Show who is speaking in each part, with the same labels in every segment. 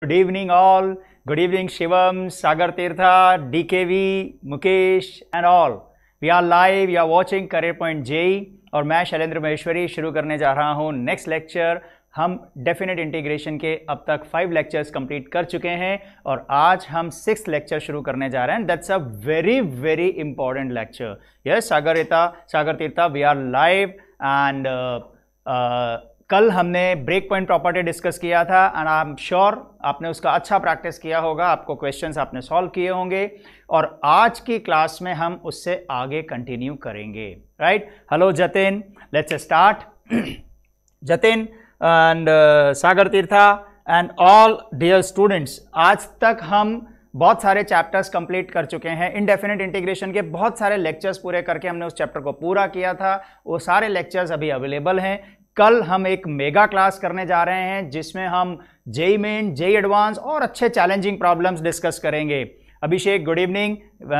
Speaker 1: Good evening all. Good evening Shivam, Sagar Tirtha, DKV, Mukesh and all. We are live. You are watching Career Point JEE और मैं शैलेंद्र महेश्वरी शुरू करने जा रहा हूँ नेक्स्ट लेक्चर। हम डेफिनेट इंटीग्रेशन के अब तक 5 लेक्चर्स कंप्लीट कर चुके हैं और आज हम 6th लेक्चर शुरू करने जा रहे हैं। That's a very very important lecture. Yes Sagar Tirtha we are live and कल हमने ब्रेक पॉइंट प्रॉपर्टी डिस्कस किया था एंड आई एम श्योर आपने उसका अच्छा प्रैक्टिस किया होगा, आपको क्वेश्चंस आपने सॉल्व किए होंगे और आज की क्लास में हम उससे आगे कंटिन्यू करेंगे। Right, hello Jatin, let's start. Jatin and Sagar Tirtha and all dear students, आज तक हम बहुत सारे चैप्टर्स कंप्लीट कर चुके हैं। इनडेफिनेट इंटीग्रेशन के बहुत सारे लेक्चर्स पूरे करके हमने उस चैप्टर को पूरा किया था। वो सारे लेक्चर्स अभी अवेलेबल हैं। कल हम एक मेगा क्लास करने जा रहे हैं जिसमें हम जेईई मेन, जेईई एडवांस और अच्छे चैलेंजिंग प्रॉब्लम्स डिस्कस करेंगे। Abhishek good evening.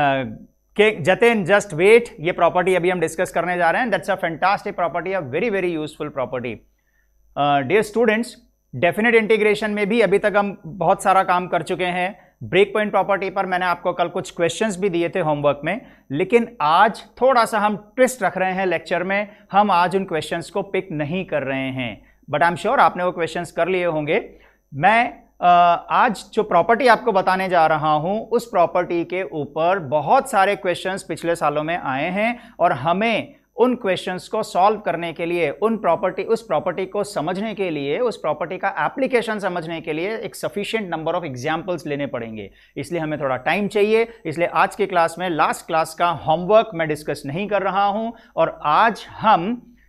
Speaker 1: Jatin just wait, ये प्रॉपर्टी अभी हम डिस्कस करने जा रहे हैं। That's a fantastic property, a very very useful property. Dear students, definite integration में भी अभी तक हम बहुत सारा काम कर चुके हैं। ब्रेक पॉइंट प्रॉपर्टी पर मैंने आपको कल कुछ क्वेश्चंस भी दिए थे होमवर्क में, लेकिन आज थोड़ा सा हम ट्विस्ट रख रहे हैं लेक्चर में। हम आज उन क्वेश्चंस को पिक नहीं कर रहे हैं, बट आई एम श्योर आपने वो क्वेश्चंस कर लिए होंगे। मैं आज जो प्रॉपर्टी आपको बताने जा रहा हूं उस प्रॉपर्टी के ऊपर बहुत सारे क्वेश्चंस पिछले सालों में आए हैं और हमें उन क्वेश्चंस को सॉल्व करने के लिए, उस प्रॉपर्टी को समझने के लिए, उस प्रॉपर्टी का एप्लीकेशन समझने के लिए एक सफिशिएंट नंबर ऑफ एग्जांपल्स लेने पड़ेंगे। इसलिए हमें थोड़ा टाइम चाहिए। इसलिए आज की क्लास में लास्ट क्लास का होमवर्क मैं डिस्कस नहीं कर रहा हूं और आज हम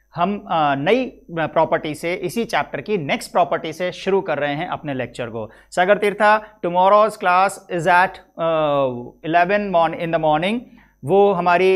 Speaker 1: नई प्रॉपर्टी से, इसी चैप्टर की नेक्स्ट प्रॉपर्टी से शुरू कर रहे हैं अपने लेक्चर को। Sagar Tirtha, tomorrow's class is at 11 in the morning. वो हमारी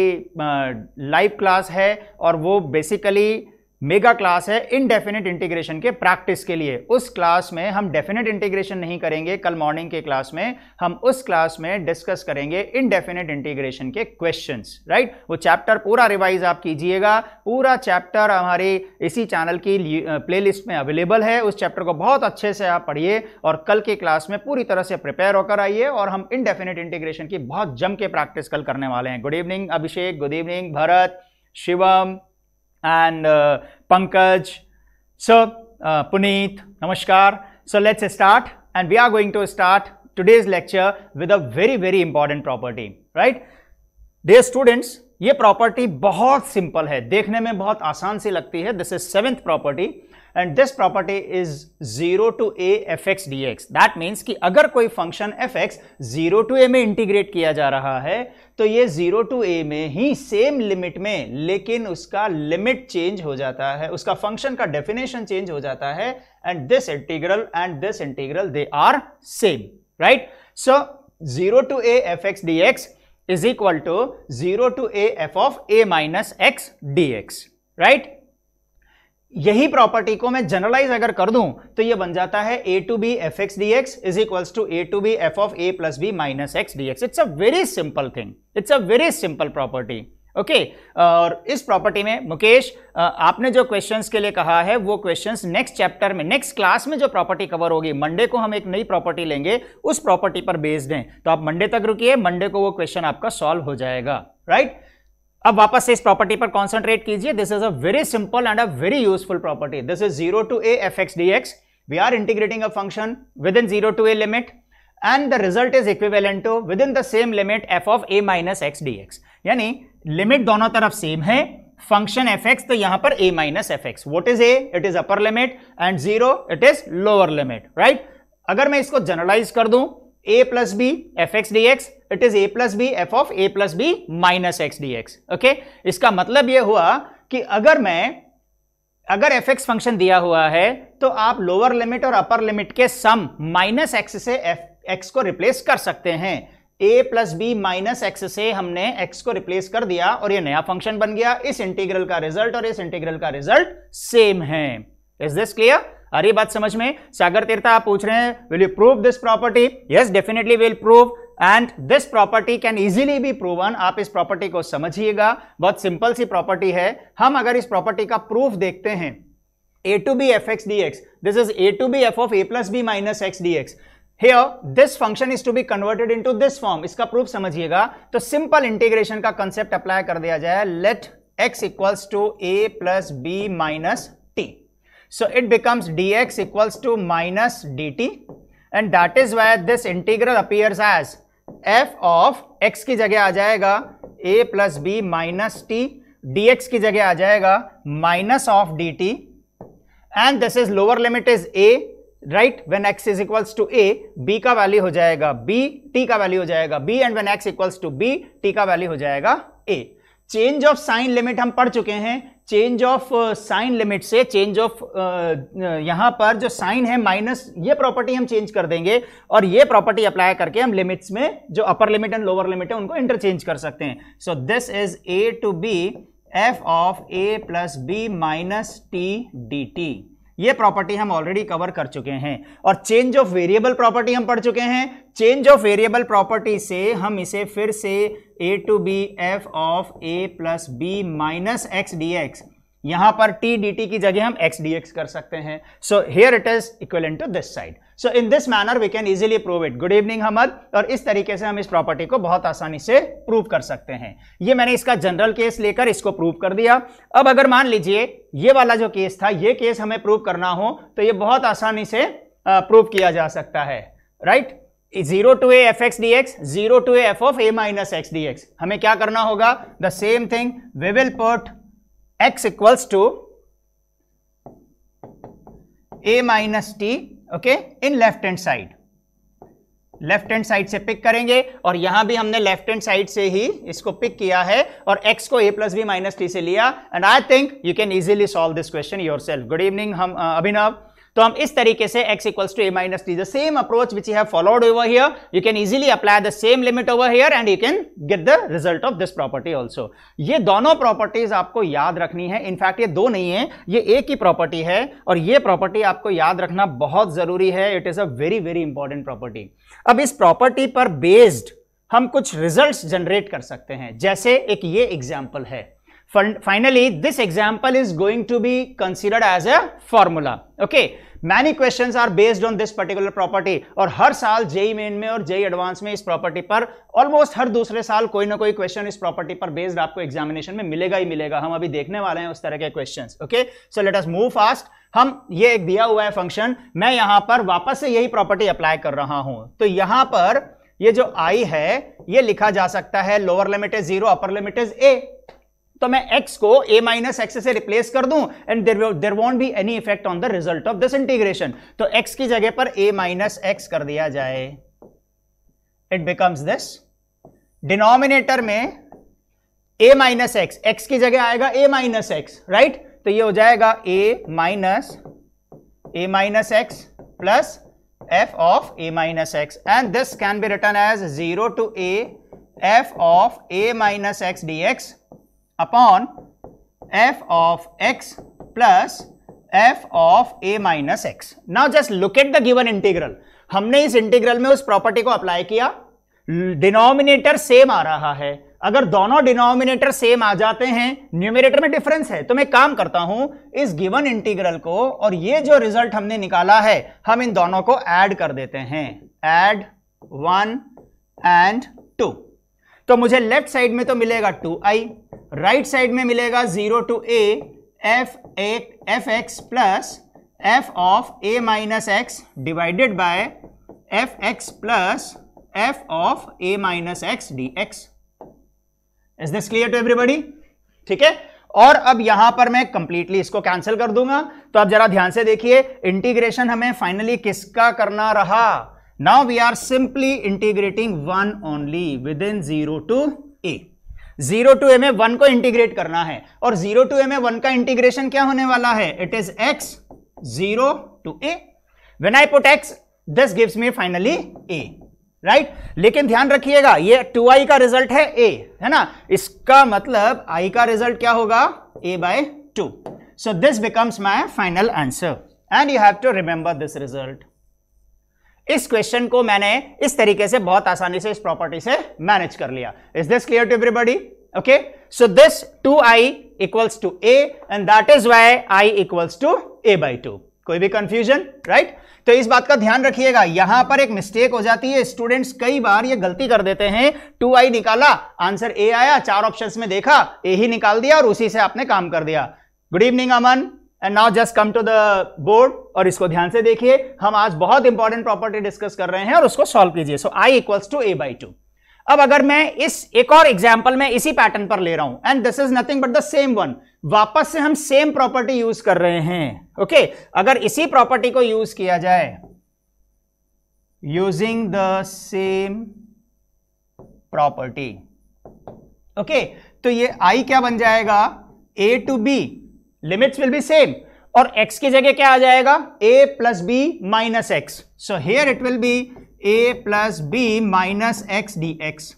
Speaker 1: लाइव क्लास है और वो बेसिकली मेगा क्लास है इनडेफिनेट इंटीग्रेशन के प्रैक्टिस के लिए। उस क्लास में हम डेफिनेट इंटीग्रेशन नहीं करेंगे। कल मॉर्निंग के क्लास में हम उस क्लास में डिस्कस करेंगे इनडेफिनेट इंटीग्रेशन के क्वेश्चंस। राइट, वो चैप्टर पूरा रिवाइज आप कीजिएगा। पूरा चैप्टर हमारी इसी चैनल की प्लेलिस्ट में अवेलेबल है। उस चैप्टर को बहुत अच्छे से आप पढ़िए और कल के क्लास में पूरी तरह से प्रिपेयर होकर आइए और हम इनडेफिनेट इंटीग्रेशन की बहुत जम के प्रैक्टिस कल करने वाले हैं। Good evening Abhishek, good evening Bharat, Shivam and Pankaj, so Puneet, namaskar. So let's start, and we are going to start today's lecture with a very very important property. Right, dear students, ये property बहुत simple है, देखने में बहुत आसान सी लगती है। This is 7th property and this property is 0 to a fx dx. That means कि अगर कोई फंक्शन fx 0 to a में इंटीग्रेट किया जा रहा है तो ये 0 to a में ही सेम लिमिट में, लेकिन उसका लिमिट चेंज हो जाता है, उसका फंक्शन का डेफिनेशन चेंज हो जाता है and this integral they are same. Right? So 0 to a fx dx is equal to 0 to a f of a minus x dx. Right? यही प्रॉपर्टी को मैं जनरलाइज अगर कर दूं तो ये बन जाता है a to b f x dx is equals to a to b f of a plus b minus x dx. It's a very simple thing. It's a very simple property. Okay, और इस property में मुकेश आपने जो questions के लिए कहा है वो क्वेश्चंस नेक्स्ट चैप्टर में, नेक्स्ट क्लास में जो प्रॉपर्टी कवर होगी, मंडे को हम एक नई प्रॉपर्टी लेंगे, उस प्रॉपर्टी पर बेस्ड हैं। तो आप मंडे तक रुकिए, मंडे को वो क्वेश्चन आपका सॉल्व हो जाएगा। राइट, अब वापस से इस प्रॉपर्टी पर कॉन्सेंट्रेट कीजिए। This is a very simple and a very useful property. This is 0 to a fx dx. We are integrating a function within 0 to a limit and the result is equivalent to within the same limit f of a minus x dx. यानी limit दोनों तरफ same है, function fx तो यहां पर a minus fx. What is a? It is upper limit and 0 it is lower limit. Right? अगर मैं इसको जनरलाइज कर दूं a plus b fx dx, it is a plus b f of a plus b minus x dx. Okay, इसका मतलब यह हुआ कि अगर fx फंक्शन दिया हुआ है तो आप लोअर लिमिट और अपर लिमिट के सम माइनस x से x को रिप्लेस कर सकते हैं। a plus b minus x से हमने x को रिप्लेस कर दिया और ये नया फंक्शन बन गया। इस इंटीग्रल का रिजल्ट और इस इंटीग्रल का रिजल्ट सेम है। Is this clear? आ रही बात समझ में? सागर तीर्था आप पूछ रहे हैं will you prove this property? Yes, definitely will prove and this property can easily be proven. आप इस प्रॉपर्टी को समझिएगा, बहुत सिंपल सी प्रॉपर्टी है। हम अगर इस प्रॉपर्टी का प्रूफ देखते हैं, a to b f x dx, this is a to b f of a plus b minus x dx. Here this function is to be converted into this form. इसका proof समझिएगा तो simple integration का concept apply कर दिया जाए. Let x equals to a plus b minus t. So it becomes dx equals to minus dt, and that is why this integral appears as f of x की जगह आ जाएगा a plus b minus t, dx की जगह आ जाएगा minus of dt, and this is lower limit is a. Right, when x is equals to a, b का value हो जाएगा b, t का वैल्यू हो जाएगा b, and when x equals to b, t का वैल्यू हो जाएगा a. Change of sign limit हम पढ़ चुके हैं. चेंज ऑफ साइन लिमिट से चेंज ऑफ यहां पर जो साइन है माइनस, ये प्रॉपर्टी हम चेंज कर देंगे और ये प्रॉपर्टी अप्लाई करके हम लिमिट्स में जो upper limit and lower limit है उनको इंटरचेंज कर सकते हैं. So this is a to b f of a plus b minus t dt. ये प्रॉपर्टी हम ऑलरेडी कवर कर चुके हैं. और चेंज ऑफ वेरिएबल प्रॉपर्टी हम पढ़ चुके हैं. चेंज ऑफ वेरिएबल प्रॉपर्टी से हम इसे फिर से a to b f of a plus b minus x dx, यहां पर t dt की जगह हम x dx कर सकते हैं. So here it is equivalent to this side. So in this manner we can easily prove it. Good evening Hamad. और इस तरीके से हम इस प्रॉपर्टी को बहुत आसानी से प्रूव कर सकते हैं. ये मैंने इसका जनरल केस लेकर इसको प्रूव कर दिया. अब अगर मान लीजिए ये वाला जो केस था, ये केस हमें प्रूव करना हो तो ये बहुत आसानी से प्रूव किया जा सकता है. Right, 0 to a fx dx, 0 to a f of a minus x dx. हमें क्या करना होगा? The same thing, we will put x equals to a minus t, okay, in left hand side. Left hand side से pick करेंगे और यहां भी हमने लेफ्ट हैंड साइड से ही इसको पिक किया है और x को a plus b minus t से लिया. And I think you can easily solve this question yourself. Good evening हम अभिनव. तो हम इस तरीके से x equals to a minus t, the same approach which you have followed over here, you can easily apply the same limit over here and you can get the result of this property also. ये दोनों properties आपको याद रखनी है. In fact ये दो नहीं है, ये एक ही प्रॉपर्टी है और ये प्रॉपर्टी आपको याद रखना बहुत जरूरी है. It is a very very important property. अब इस प्रॉपर्टी पर बेस्ड हम कुछ रिजल्ट्स जनरेट कर सकते हैं. जैसे एक ये एग्जाम्पल है. Finally, this example is going to be considered as a formula. Okay, many questions are based on this particular property. और हर साल JEE मेन में और JEE एडवांस में इस प्रॉपर्टी पर ऑलमोस्ट हर दूसरे साल कोई ना कोई क्वेश्चन इस प्रॉपर्टी पर बेस्ड आपको एग्जामिनेशन में मिलेगा ही मिलेगा. हम अभी देखने वाले हैं उस तरह के questions. Okay, so let us move fast. हम ये एक दिया हुआ है फंक्शन, मैं यहां पर वापस से यही प्रॉपर्टी अप्लाई कर रहा हूं. तो यहां पर ये जो i है ये लिखा जा सकता है, lower limit is 0, upper limit is a. तो मैं x को a माइनस एक्स से रिप्लेस कर दूं and there won't be any effect on the result of this integration. तो x की जगह पर a माइनस एक्स कर दिया जाए. It becomes this. डिनोमिनेटर में a माइनस एक्स, x की जगह आएगा a माइनस एक्स. राइट, तो ये हो जाएगा a minus x plus f of a minus x, and this can be written as 0 to a f of a minus x dx upon f of x plus f of a minus x. Now just look at the given integral. हमने इस integral में उस property को apply किया. Denominator same आ रहा है. अगर दोनों डिनोमिनेटर सेम आ जाते हैं, न्यूमरेटर में डिफरेंस है, तो मैं काम करता हूं इस गिवन इंटीग्रल को और ये जो रिजल्ट हमने निकाला है हम इन दोनों को ऐड कर देते हैं. Add 1 and 2. तो मुझे लेफ्ट साइड में तो मिलेगा 2i, राइट साइड में मिलेगा 0 to a f x plus f of a minus x divided by f x plus f of a minus x dx. Is this clear to everybody? ठीक है. और अब यहां पर मैं कंप्लीटली इसको कैंसिल कर दूंगा. तो अब जरा ध्यान से देखिए, इंटीग्रेशन हमें फाइनली किसका करना रहा? Now we are simply integrating 1 only within 0 to a. 0 to a में 1 को इंटीग्रेट करना है और 0 to a में 1 का इंटीग्रेशन क्या होने वाला है? It is x 0 to a. When I put x, this gives me finally a. Right? लेकिन ध्यान रखिएगा ये 2i का रिजल्ट है a, है ना? इसका मतलब i का रिजल्ट क्या होगा? a by 2. So this becomes my final answer and you have to remember this result. इस क्वेश्चन को मैंने इस तरीके से बहुत आसानी से इस प्रॉपर्टी से मैनेज कर लिया. Is this clear to everybody? Okay, so this 2i equals to a and that is why i equals to a by 2. कोई भी कंफ्यूजन, राइट? तो इस बात का ध्यान रखिएगा, यहां पर एक मिस्टेक हो जाती है, स्टूडेंट्स कई बार ये गलती कर देते हैं, 2i निकाला, आंसर ए आया, 4 ऑप्शंस में देखा, ए ही निकाल दिया और उसी से आपने काम कर दिया। Good evening Aman, and now just come to the board और इसको ध्यान से देखिए, हम आज बहुत इंपॉर्टेंट प्रॉपर्टी डिस्कस कर रहे हैं और उसको सॉल्व कीजिए। So i equals to a/2। अब अगर मैं इस एक और एग्जाम्पल में इसी पैटर्न पर ले रहा हूं, and this is nothing but the same one, वापस से हम सेम प्रॉपर्टी यूज कर रहे हैं। ओके, अगर इसी प्रॉपर्टी को यूज किया जाए, using the same property, okay, तो ये i क्या बन जाएगा, a to b, limits will be same, और x की जगह क्या आ जाएगा, a plus b minus x. So here it will be a plus b minus x dx।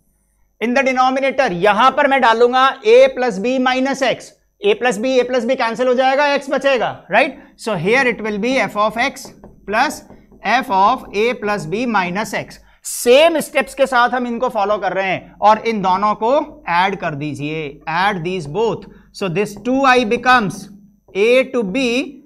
Speaker 1: In the denominator यहां पर मैं डालूंगा a plus b minus x, a plus b cancel हो जाएगा, x बचेगा, right? So here it will B f of x plus f of a plus b minus x. Same steps के साथ हम इनको फॉलो कर रहे हैं और इन दोनों को ऐड कर दीजिए, add these both. So this 2i becomes a to b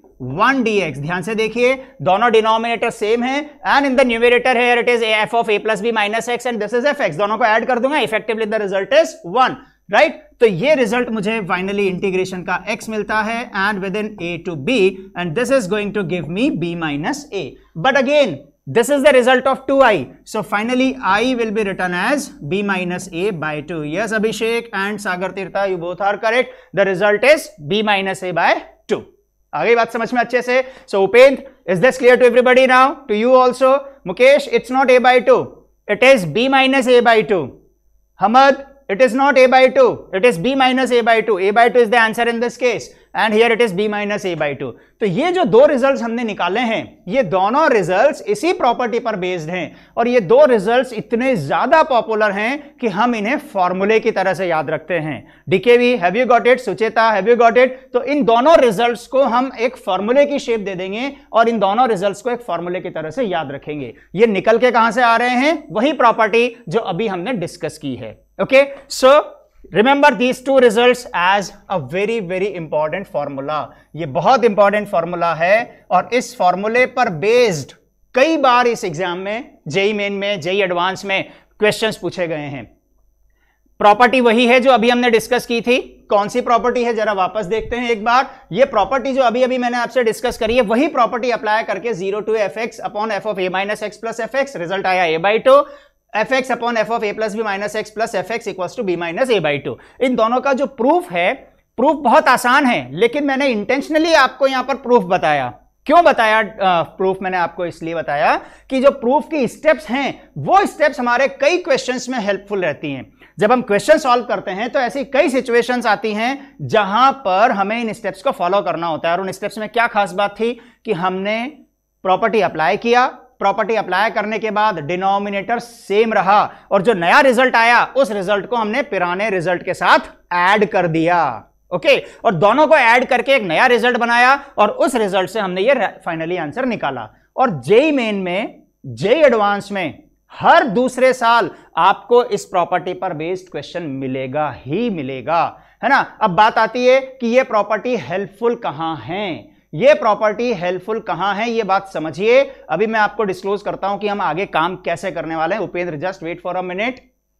Speaker 1: 1 dx। ध्यान से देखिए, दोनों डिनोमिनेटर सेम है, and in the numerator here it is f of a plus b minus x and this is fx। दोनों को add कर दूंगा, effectively the result is 1, right? तो ये रिजल्ट मुझे फाइनली इंटीग्रेशन का x मिलता है, and within a to b, and this is going to give me b minus a। But again this is the result of 2i, so finally I will be written as b minus a by 2. Yes Abhishek and Sagar Tirtha, you both are correct. The result is b minus a by 2. आ गई बात समझ में अच्छे से? So Upendra, is this clear to everybody now? To you also? Mukesh, it's not a by 2, it is b minus a by 2. Hamad, it is not a by 2, it is b minus a by 2. A by 2 is the answer in this case, and here it is b minus a by 2. तो ये जो दो results हमने निकाले हैं, ये दोनों results इसी प्रॉपर्टी पर बेस्ड हैं, और ये दो रिजल्ट्स इतने ज्यादा पॉपुलर हैं कि हम इन्हें फॉर्मूले की तरह से याद रखते हैं। DKV, have you got it? Sucheta, have you got it? तो इन दोनों रिजल्ट्स को हम एक फॉर्मूले की शेप दे देंगे और इन दोनों रिजल्ट्स को एक फॉर्मूले की तरह से याद रखेंगे। ये निकल के कहां से आ रहे हैं? वही प्रॉपर्टी जो अभी हमने डिस्कस की है। Okay, so remember these two results as a very very important formula। ये बहुत इंपॉर्टेंट फॉर्मूला है और इस फॉर्मूले पर बेस्ड कई बार इस एग्जाम में, जेई मेन में, जेई एडवांस में क्वेश्चंस पूछे गए हैं। प्रॉपर्टी वही है जो अभी हमने डिस्कस की थी। कौन सी प्रॉपर्टी है, जरा वापस देखते हैं एक बार। ये प्रॉपर्टी जो अभी अभी मैंने आपसे डिस्कस करी है, वही प्रॉपर्टी अप्लाई करके 0 to fx upon f of a minus x plus fx, result आया a by 2, fx upon f of a plus b minus x plus fx equals to b minus a by 2। इन दोनों का जो proof है, proof बहुत आसान है, लेकिन मैंने इंटेंशनली आपको यहां पर प्रूफ बताया। क्यों बताया प्रूफ? मैंने आपको इसलिए बताया कि जो प्रूफ की स्टेप्स हैं, वो स्टेप्स हमारे कई क्वेश्चंस में हेल्पफुल रहती हैं। जब हम क्वेश्चन सॉल्व करते हैं तो ऐसी कई सिचुएशंस आती हैं जहां पर हमें इन स्टेप्स को फॉलो करना होता है। और उन स्टेप्स में क्या खास बात थी कि हमने प्रॉपर्टी अप्लाई किया, प्रॉपर्टी अप्लाई करने के बाद डिनोमिनेटर सेम रहा और जो नया रिजल्ट आया उस रिजल्ट को हमने पुराने रिजल्ट के साथ ऐड कर दिया। ओके, और दोनों को ऐड करके एक नया रिजल्ट बनाया और उस रिजल्ट से हमने ये फाइनली आंसर निकाला। और जेई मेन में, जेई एडवांस में हर दूसरे साल आपको इस प्रॉपर्टी पर बेस्ड क्वेश्चन मिलेगा ही मिलेगा, है ना? अब बात आती है कि ये प्रॉपर्टी हेल्पफुल कहां है, ये प्रॉपर्टी हेल्पफुल कहां है, ये बात समझिए। अभी मैं आपको डिस्क्लोज करता हूं कि हम आगे काम कैसे करने वाले हैं। Upendra, just wait for a minute.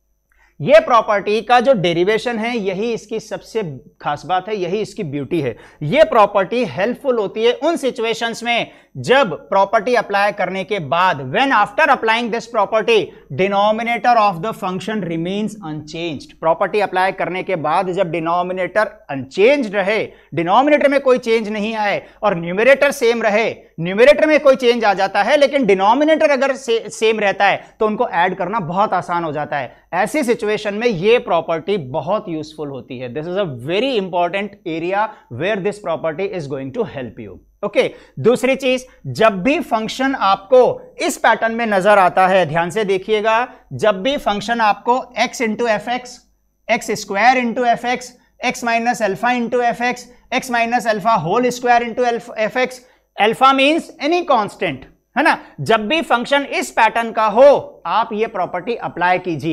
Speaker 1: ये प्रॉपर्टी का जो डेरिवेशन है, यही इसकी सबसे खास बात है, यही इसकी ब्यूटी है। ये प्रॉपर्टी हेल्पफुल होती है उन सिचुएशंस में जब प्रॉपर्टी अप्लाई करने के बाद, when after applying this property denominator of the function remains unchanged. Property apply करने के बाद जब डिनोमिनेटर अनचेंज्ड रहे, डिनोमिनेटर में कोई चेंज नहीं आए और न्यूमरेटर सेम रहे, न्यूमरेटर में कोई चेंज आ जाता है लेकिन डिनोमिनेटर अगर सेम रहता है तो उनको ऐड करना बहुत आसान हो जाता है। ऐसी सिचुएशन में ये प्रॉपर्टी बहुत यूजफुल होती है। This is a very important area where this property is going to help you. Okay, दूसरी चीज, जब भी फंक्शन आपको इस पैटर्न में नजर आता है, ध्यान से देखिएगा, जब भी फंक्शन आपको x into f x, x square into f x, x minus alpha into f x, x minus alpha whole square into f x, alpha means any constant, है ना? जब भी फंक्शन इस पैटर्न का हो, आप ये प्रॉपर्टी अप्लाई कीजिए।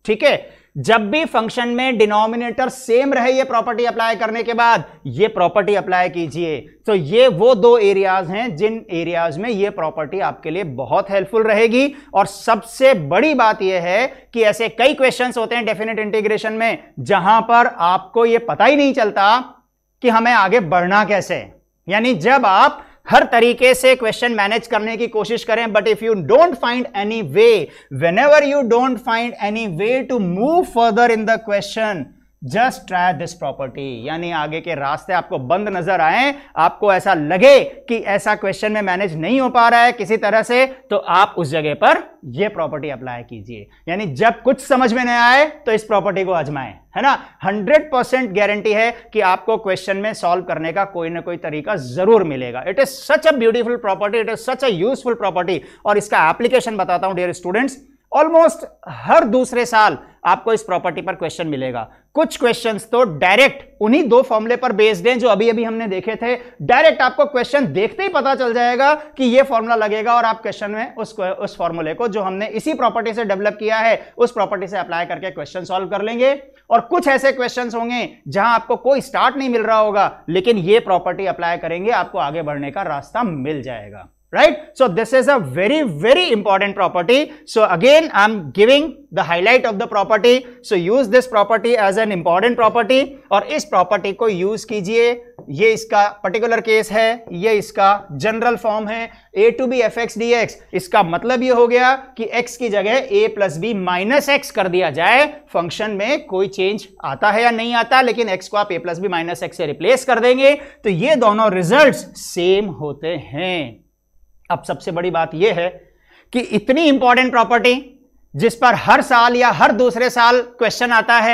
Speaker 1: ठीक है, जब भी फंक्शन में डिनोमिनेटर सेम रहे ये प्रॉपर्टी अप्लाई करने के बाद ये प्रॉपर्टी अप्लाई कीजिए। तो ये वो दो एरियाज हैं जिन एरियाज में ये प्रॉपर्टी आपके लिए बहुत हेल्पफुल रहेगी। और सबसे बड़ी बात ये है कि ऐसे कई क्वेश्चंस होते हैं डेफिनेट इंटीग्रेशन में जहां पर आपको ये पता ही नहीं चलता कि हमें आगे बढ़ना कैसे। यानी जब आप हर तरीके से क्वेश्चन मैनेज करने की कोशिश करें, but if you don't find any way, whenever you don't find any way to move further in the question, just try this property. यानी आगे के रास्ते आपको बंद नजर आए, आपको ऐसा लगे कि ऐसा क्वेश्चन में मैनेज नहीं हो पा रहा है किसी तरह से, तो आप उस जगह पर यह प्रॉपर्टी अप्लाई कीजिए। यानी जब कुछ समझ में नहीं आए तो इस प्रॉपर्टी को आजमाएं, है ना। 100% गारंटी है कि आपको क्वेश्चन में सॉल्व करने का कोई ना कोई तरीका जरूर मिलेगा। It is such a beautiful property, it is such a useful property. और इसका एप्लीकेशन बताता हूं डियर स्टूडेंट्स, ऑलमोस्ट हर दूसरे साल आपको इस प्रॉपर्टी पर क्वेश्चन मिलेगा। कुछ क्वेश्चंस तो डायरेक्ट उन्हीं दो फॉर्मूले पर बेस्ड हैं जो अभी अभी हमने देखे थे। डायरेक्ट आपको क्वेश्चन देखते ही पता चल जाएगा कि ये फॉर्मूला लगेगा और आप क्वेश्चन में उस फॉर्मूले को जो हमने इसी प्रॉपर्टी से डेवलप किया है उस प्रॉपर्टी से अप्लाई करके क्वेश्चन सॉल्व कर लेंगे। और कुछ ऐसे क्वेश्चंस होंगे जहां आपको कोई स्टार्ट नहीं मिल रहा होगा, लेकिन ये प्रॉपर्टी अप्लाई करेंगे आपको आगे बढ़ने का रास्ता मिल जाएगा। Right? So this is a very, very important property. So again, I'm giving the highlight of the property. So use this property as an important property. और इस property को use कीजिए। ये इसका particular case है, ये इसका general form है, a to b fx dx। इसका मतलब ये हो गया कि x की जगह a plus b minus x कर दिया जाए। फंक्शन में कोई चेंज आता है या नहीं आता, लेकिन x को आप a plus b minus x से रिप्लेस कर देंगे तो ये दोनों रिजल्ट्स सेम होते हैं। अब सबसे बड़ी बात यह है कि इतनी इंपॉर्टेंट प्रॉपर्टी जिस पर हर साल या हर दूसरे साल क्वेश्चन आता है,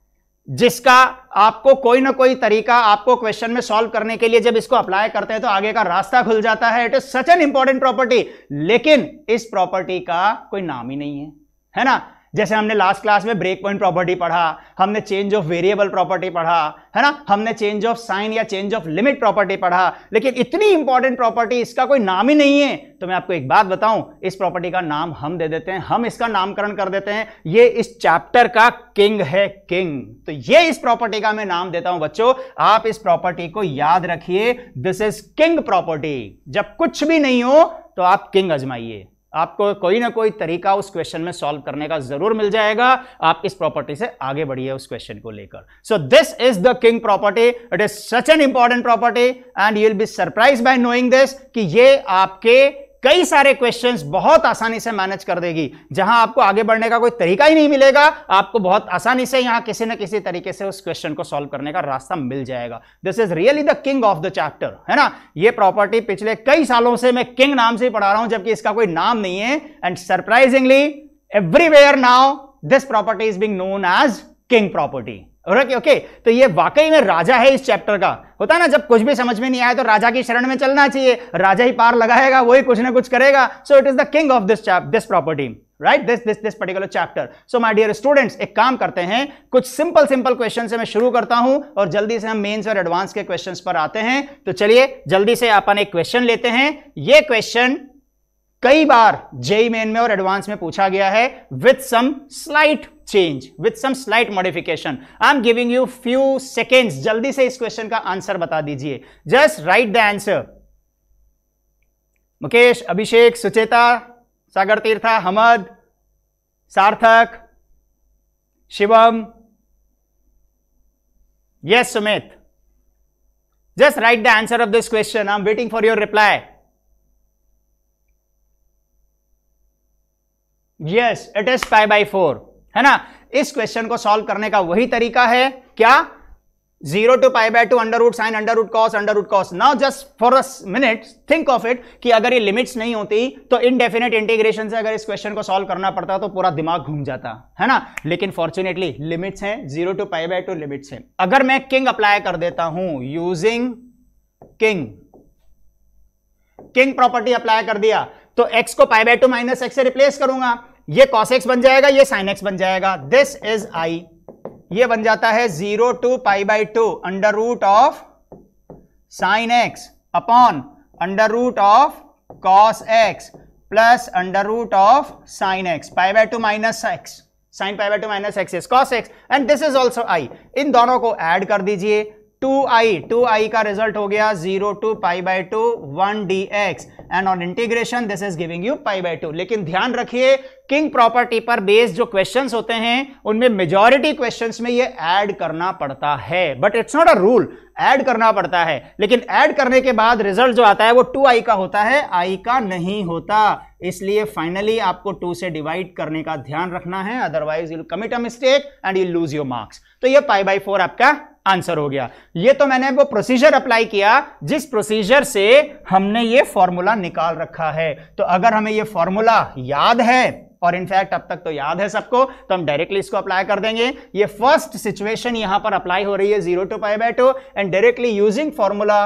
Speaker 1: जिसका आपको कोई ना कोई तरीका आपको क्वेश्चन में सॉल्व करने के लिए जब इसको अप्लाई करते हैं तो आगे का रास्ता खुल जाता है। It is such an important property, लेकिन इस प्रॉपर्टी का कोई नाम ही नहीं है ना। जैसे हमने लास्ट क्लास में ब्रेक पॉइंट प्रॉपर्टी पढ़ा, हमने चेंज ऑफ वेरिएबल प्रॉपर्टी पढ़ा, है ना, हमने चेंज ऑफ साइन या चेंज ऑफ लिमिट प्रॉपर्टी पढ़ा, लेकिन इतनी इंपॉर्टेंट प्रॉपर्टी इसका कोई नाम ही नहीं है। तो मैं आपको एक बात बताऊं, इस प्रॉपर्टी का नाम हम दे देते हैं, हम इसका नामकरण कर देते हैं, ये इस चैप्टर का किंग है, किंग। तो ये इस प्रॉपर्टी का मैं नाम देता हूं बच्चों, आप इस प्रॉपर्टी को याद रखिए, दिस इज किंग प्रॉपर्टी। जब कुछ भी नहीं हो तो आप किंग आजमाइए, आपको कोई ना कोई तरीका उस क्वेश्चन में सॉल्व करने का जरूर मिल जाएगा। आप इस प्रॉपर्टी से आगे बढ़िए उस क्वेश्चन को लेकर। So this is the king property, it is such an important property and you will be surprised by knowing this कि ये आपके कई सारे क्वेश्चंस बहुत आसानी से मैनेज कर देगी। जहां आपको आगे बढ़ने का कोई तरीका ही नहीं मिलेगा, आपको बहुत आसानी से यहां किसी न किसी तरीके से उस क्वेश्चन को सॉल्व करने का रास्ता मिल जाएगा। This is really the king of the chapter, है ना। ये प्रॉपर्टी पिछले कई सालों से मैं किंग नाम से ही पढ़ा रहा हूं, जबकि इसका कोई नाम नहीं है। And surprisingly everywhere now this property is being known as king property. Okay, तो ये वाकई में राजा है इस चैप्टर का। होता है ना, जब कुछ भी समझ में नहीं आए तो राजा की शरण में चलना चाहिए, राजा ही पार लगाएगा, वही कुछ ना कुछ करेगा। So it is the king of this property, right, this particular chapter. So my dear students, एक काम करते हैं, कुछ सिंपल क्वेश्चन से मैं शुरू करता हूं और जल्दी से हम मेंस और एडवांस के क्वेश्चंस पर आते हैं। तो चलिए जल्दी से अपन एक क्वेश्चन लेते हैं। ये क्वेश्चन कई बार जेईई मेन में और एडवांस में पूछा गया है with some slight change, with some slight modification. I am giving you few seconds, जल्दी से इस क्वेश्चन का आंसर बता दीजिए। Just write the answer. Mukesh, Abhishek, Sucheta, Sagar Tirtha, Hamad, Sarthak, Shivam, yes Sumit, just write the answer of this question. I am waiting for your reply. Yes, it is pi by 4, है ना। इस question को सॉल्व करने का वही तरीका है, क्या, 0 to pi by 2 under root sine under root cos. Now just for a minute think of it कि अगर ये लिमिट्स नहीं होती तो इनडेफिनेट इंटीग्रेशन से अगर इस क्वेश्चन को सॉल्व करना पड़ता तो पूरा दिमाग घूम जाता, है ना। लेकिन फॉर्चुनेटली लिमिट्स हैं, 0 to पाई बाय 2 लिमिट्स हैं। अगर मैं किंग अप्लाई कर देता हूं यूजिंग किंग प्रॉपर्टी अप्लाई कर दिया तो x को पाई बाय 2 माइनस एक्स से रिप्लेस करूंगा, ये cos x बन जाएगा, ये sin x बन जाएगा। दिस इज i, ये बन जाता है 0 to pi by 2 under root of sin x upon under root of cos x plus under root of sin x, pi by 2 minus x, sine pi by 2 minus x is cos x and this is also I. इन दोनों को add कर दीजिए, 2i का result हो गया 0 to pi by 2 1 dx and on integration this is giving you pi by 2। लेकिन ध्यान रखिए किंग प्रॉपर्टी पर बेस्ड जो क्वेश्चंस होते हैं उनमें मेजॉरिटी क्वेश्चंस में ये ऐड करना पड़ता है, but it's not a rule, add करना पड़ता है। लेकिन ऐड करने के बाद रिजल्ट जो आता है वो 2i का होता है, i का नहीं होता, इसलिए फाइनली आपको 2 से डिवाइड करने का ध्यान रखना है, otherwise you commit a mistake and you lose your marks. तो ये पाई बाय 4 आपका आंसर हो गया। ये तो मैंने वो प्रोसीजर अप्लाई किया जिस प्रोसीजर से हमने ये फॉर्मूला निकाल रखा है। तो अगर हमें ये फॉर्मूला याद है, और इनफैक्ट अब तक तो याद है सबको, तो हम डायरेक्टली इसको अप्लाई कर देंगे। ये फर्स्ट सिचुएशन यहां पर अप्लाई हो रही है 0 to pi by 2 and directly using formula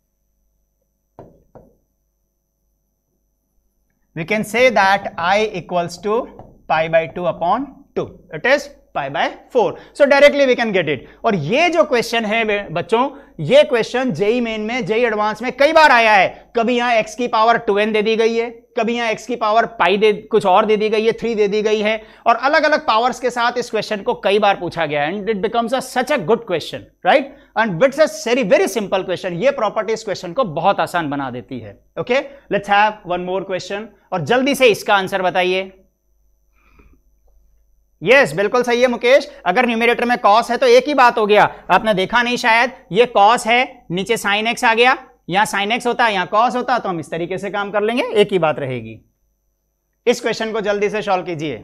Speaker 1: we can say that I equals to pi by 2 upon 2. It is pi by 4. So directly we can get it. और ये जो क्वेश्चन है बच्चों, ये क्वेश्चन जेई मेन में, JEE advance में कई बार आया है। कभी यहाँ x की पावर 2n दे दी गई है, कभी यहाँ x की पावर पाई कुछ और दे दी गई है, 3 दे दी गई है, और अलग अलग पावर्स के साथ इस क्वेश्चन को कई बार पूछा गया है and it becomes such a good question, right? And it's a very very simple question. ये प्रॉपर्टी इस क्वेश्चन को बहुत आसान बना देती है। Okay, let's have one more question और जल्दी से इसका आंसर बताइए। यस, बिल्कुल सही है मुकेश। अगर न्यूमरेटर में कॉस है तो एक ही बात हो गया, आपने देखा नहीं शायद, ये कॉस है, नीचे साइन एक्स आ गया, यहां साइन एक्स होता, यहां कॉस होता, तो हम इस तरीके से काम कर लेंगे, एक ही बात रहेगी। इस क्वेश्चन को जल्दी से सॉल्व कीजिए।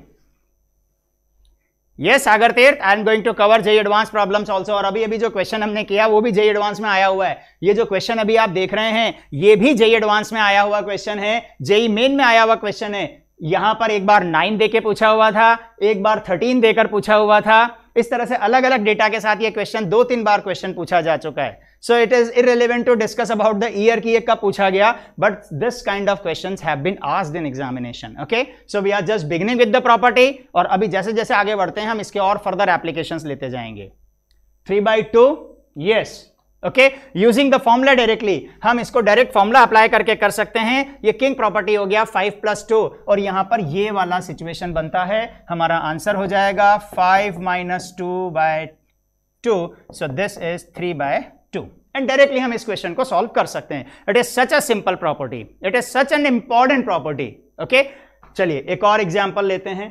Speaker 1: Yes Sagar Tirth, I am going to cover JEE advance problems also. और अभी अभी जो क्वेश्चन हमने किया वो भी जेई एडवांस में आया हुआ है। ये जो क्वेश्चन अभी आप देख रहे हैं ये भी जेई एडवांस में आया हुआ क्वेश्चन है, जेई मेन में आया हुआ क्वेश्चन है। यहां पर एक बार 9 देके पूछा हुआ था, एक बार 13 देकर पूछा हुआ था। इस तरह से अलग अलग डेटा के साथ ये क्वेश्चन 2-3 बार क्वेश्चन पूछा जा चुका है। So it is irrelevant to discuss about the year की ये कब पूछा गया, but this kind of questions have been asked in examination. Okay, so we are just beginning with the property और अभी जैसे जैसे आगे बढ़ते हैं हम इसके और फर्दर एप्लीकेशंस लेते जाएंगे। 3/2, yes, okay, using the formula directly, हम इसको डायरेक्ट फॉर्मूला अप्लाई करके कर सकते हैं। ये किंग प्रॉपर्टी हो गया 5 + 2 और यहां पर ये वाला सिचुएशन बनता है, हमारा आंसर हो जाएगा 5 - 2/2, so this is 3/2 and directly हम इस क्वेश्चन को सॉल्व कर सकते हैं। It is such a simple property, it is such an important property. Okay, चलिए एक और एग्जांपल लेते हैं।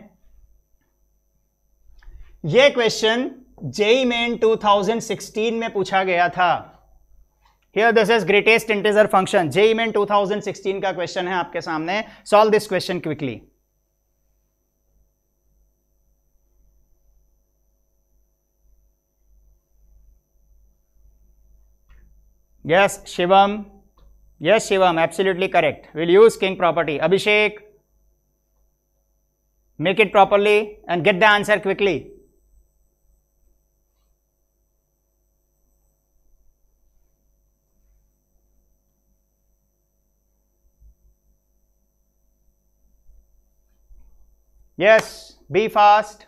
Speaker 1: ये क्वेश्चन जेई मेन 2016 में पूछा गया था। Here this is greatest integer function, JEE main 2016 का क्वेश्चन है आपके सामने। Solve this question quickly. Yes Shivam, yes Shivam, absolutely correct, will use king property. Abhishek, make it properly and get the answer quickly. Yes, be fast.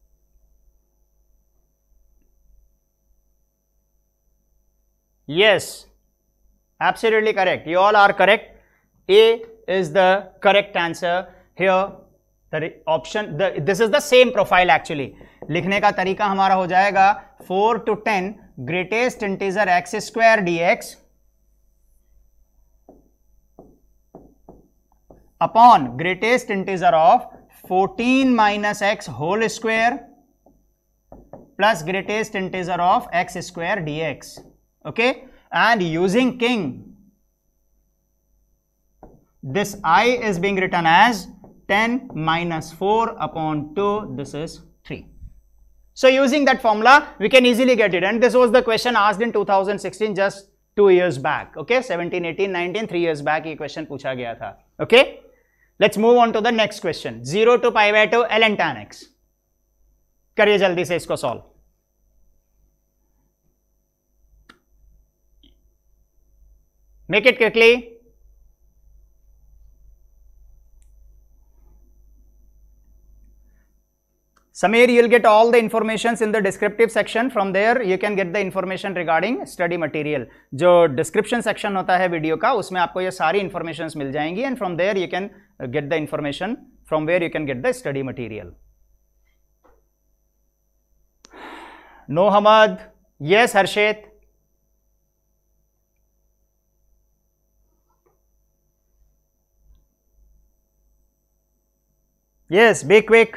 Speaker 1: Yes, absolutely correct. You all are correct. A is the correct answer here. The option, this is the same profile actually. लिखने का तरीका हमारा हो जाएगा 4 to 10 greatest integer x² dx upon greatest integer of 14 - x whole square plus greatest integer of x² dx. Okay, and using king, this I is being written as 10 - 4 upon 2, this is 3. So using that formula we can easily get it, and this was the question asked in 2016, just 2 years back. Okay, 17, 18, 19, 3 years back ये question पूछा गया था. Okay, let's move on to the next question. 0 to pi by 2 ln tan x. करिए जल्दी से इसको solve. Make it quickly. Samir, you'll get all the informations in the descriptive section. From there you can get the information regarding study material. जो description section होता है video का, उसमें आपको ये सारी informations मिल जाएंगी, and from there you can get the information from where you can get the study material. No Hamad, yes Harshit, yes, be quick.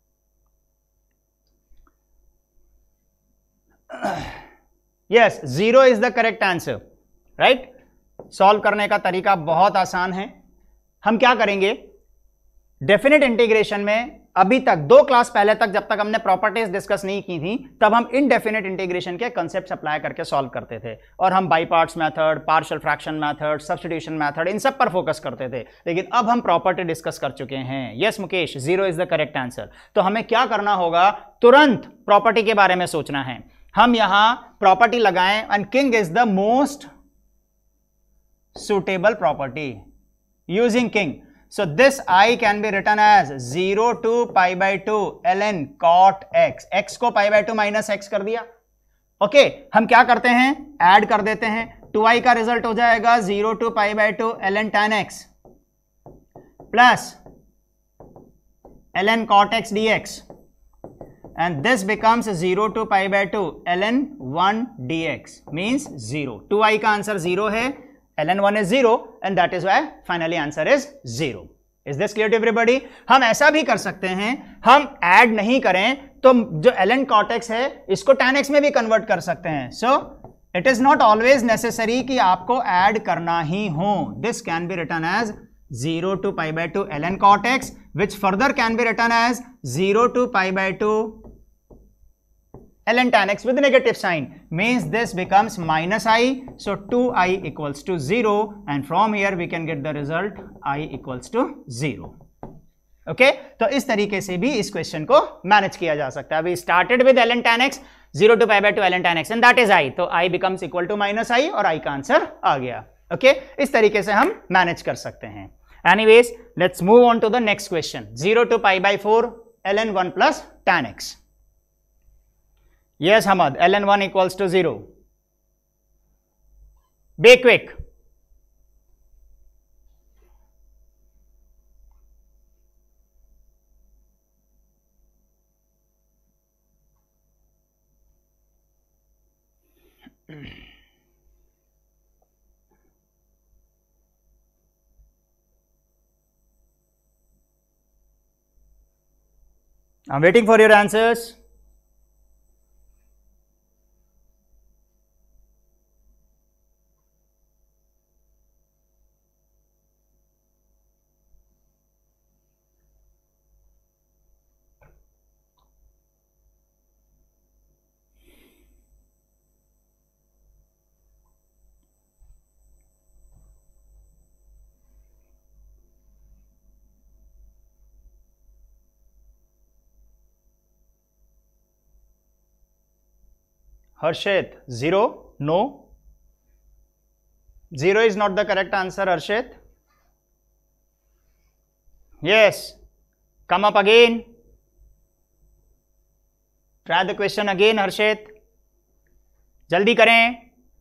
Speaker 1: Yes, 0 is the correct answer, right? Solve करने का तरीका बहुत आसान है. हम क्या करेंगे, डेफिनेट इंटीग्रेशन में अभी तक 2 क्लास पहले तक जब तक हमने प्रॉपर्टीज डिस्कस नहीं की थी तब हम इनडेफिनेट इंटीग्रेशन के कॉन्सेप्ट्स अप्लाई करके सॉल्व करते थे और हम by parts method, partial fraction method, substitution method, इन सब पर फोकस करते थे. लेकिन अब हम प्रॉपर्टी डिस्कस कर चुके हैं. Yes Mukesh, 0 is the correct answer. तो हमें क्या करना होगा, तुरंत प्रॉपर्टी के बारे में सोचना है. हम यहां प्रॉपर्टी लगाएं and king is the most suitable property using king. So this I can be written as 0 to pi by 2 ln cot x. x को pi by 2 minus x कर दिया. ओके, हम क्या करते हैं, ऐड कर देते हैं. 2i का रिजल्ट हो जाएगा 0 to pi by 2 ln tan x plus ln cot x dx and this becomes 0 to pi by 2 ln 1 dx means 0. 2i का आंसर 0 है, ln1 is 0 and that is why finally answer is 0. Is this clear to everybody? हम ऐसा भी कर सकते हैं, हम add नहीं करें तो जो ln cot x है इसको tan x में भी कन्वर्ट कर सकते हैं. So it is not always necessary कि आपको ऐड करना ही हो. This can be written as 0 to pi by 2 ln cot x which further can be written as 0 to pi by 2 ln tan x with negative sign means this becomes minus I, so 2i equals to 0 and from here we can get the result I equals to 0. Okay, तो इस तरीके से भी इस question को manage किया जा सकता है. We started with ln tan x 0 to pi by 2 ln tan x and that is I, तो I becomes equal to minus I और I का आंसर आ गया. Okay, इस तरीके से हम मैनेज कर सकते हैं. Anyways, let's move on to the next question. 0 to pi by 4 ln 1 plus tan x. Yes, Hamad, ln1 equals to 0. Be quick. I'm waiting for your answers. Harshit, 0, no. 0 is not the correct answer, Harshit. Yes, come up again. Try the question again, Harshit. जल्दी करें.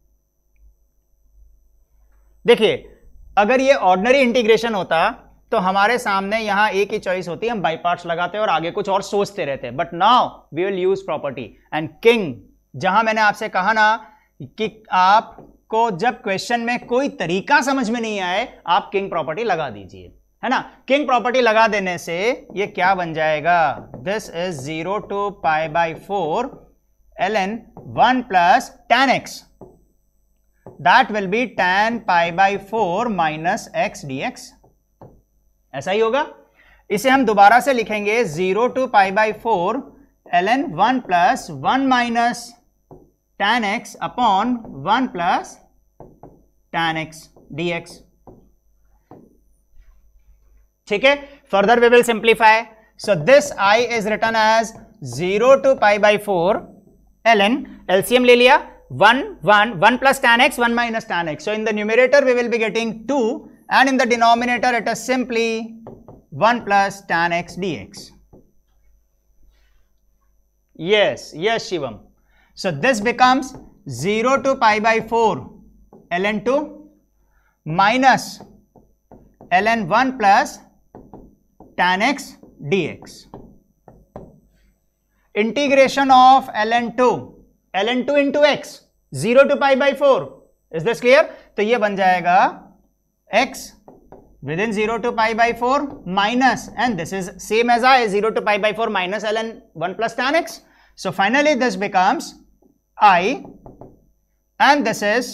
Speaker 1: देखिए, अगर ये ordinary integration होता तो हमारे सामने यहां एक ही चॉइस होती, हम बाई पार्ट्स लगाते और आगे कुछ और सोचते रहते. But now we will use property and king. जहां मैंने आपसे कहा ना कि आपको जब क्वेश्चन में कोई तरीका समझ में नहीं आए आप किंग प्रॉपर्टी लगा दीजिए, है ना. किंग प्रॉपर्टी लगा देने से ये क्या बन जाएगा, this is 0 to pi by 4 ln 1 plus tan x. That will be tan pi by 4 minus x dx. ऐसा ही होगा. इसे हम दोबारा से लिखेंगे 0 to pi by 4 ln 1 plus 1 minus tan x upon 1 plus tan x dx. ठीक है. Further we will simplify. So this I is written as 0 to pi by 4 ln, LCM ले लिया, 1 plus tan x, 1 minus tan x. So in the numerator we will be getting 2 and in the denominator it is simply 1 plus tan x dx. Yes, yes Shivam. So this becomes 0 to pi by 4 ln 2 minus ln 1 plus tan x dx. Integration of ln 2 ln2 into x, 0 to pi by 4. Is this clear? तो ये बन जाएगा x within 0 to pi by 4 minus, and this is same as I, 0 to pi by 4 minus ln 1 plus tan x. So finally this becomes I, and this is,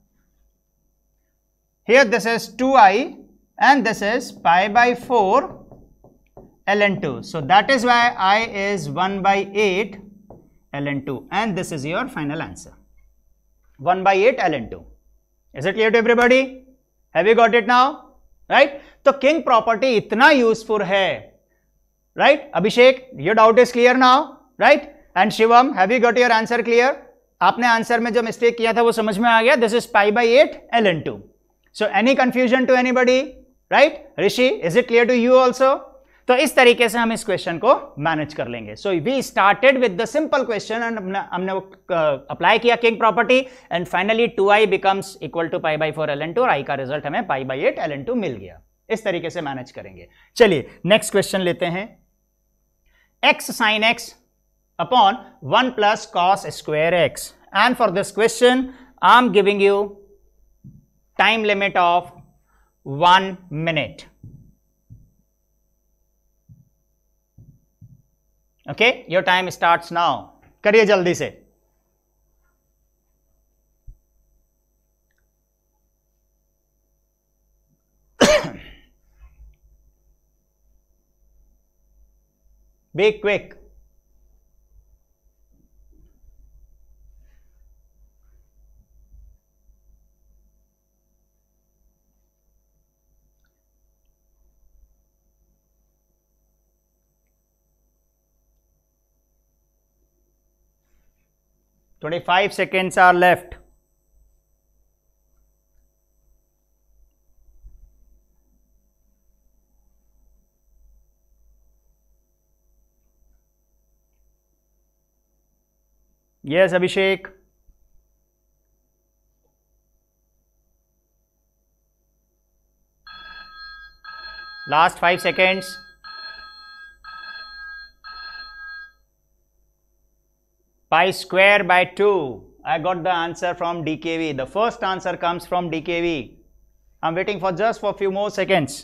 Speaker 1: here this is 2i, and this is pi by 4 ln2. So that is why I is 1 by 8 ln2, and this is your final answer, 1 by 8 ln2. Is it clear to everybody? Have you got it now? Right? तो king property इतना useful है, right? Abhishek, your doubt is clear now, right? And Shivam, have you got your answer clear? आपने answer में जो mistake किया था वो समझ में आ गया. This is pi by 8 ln2. So any confusion to anybody? Right? Rishi, is it clear to you also? तो इस तरीके से हम इस क्वेश्चन को मैनेज कर लेंगे. So we started with the simple question and हमने वो अप्लाई किया king property, and finally 2i becomes equal to pi by 4 ln2 और i का रिजल्ट हमें पाई बाई 8 ln2 मिल गया. इस तरीके से मैनेज करेंगे. चलिए नेक्स्ट क्वेश्चन लेते हैं. x sin x upon 1 plus cos square x, and for this question I am giving you time limit of 1 minute. Okay, your time starts now. करिए जल्दी से. Be quick. Twenty-five seconds are left. Yes, Abhishek. Last 5 seconds. Pi square by 2. I got the answer from DKV. The first answer comes from DKV. I'm waiting for just for a few more seconds.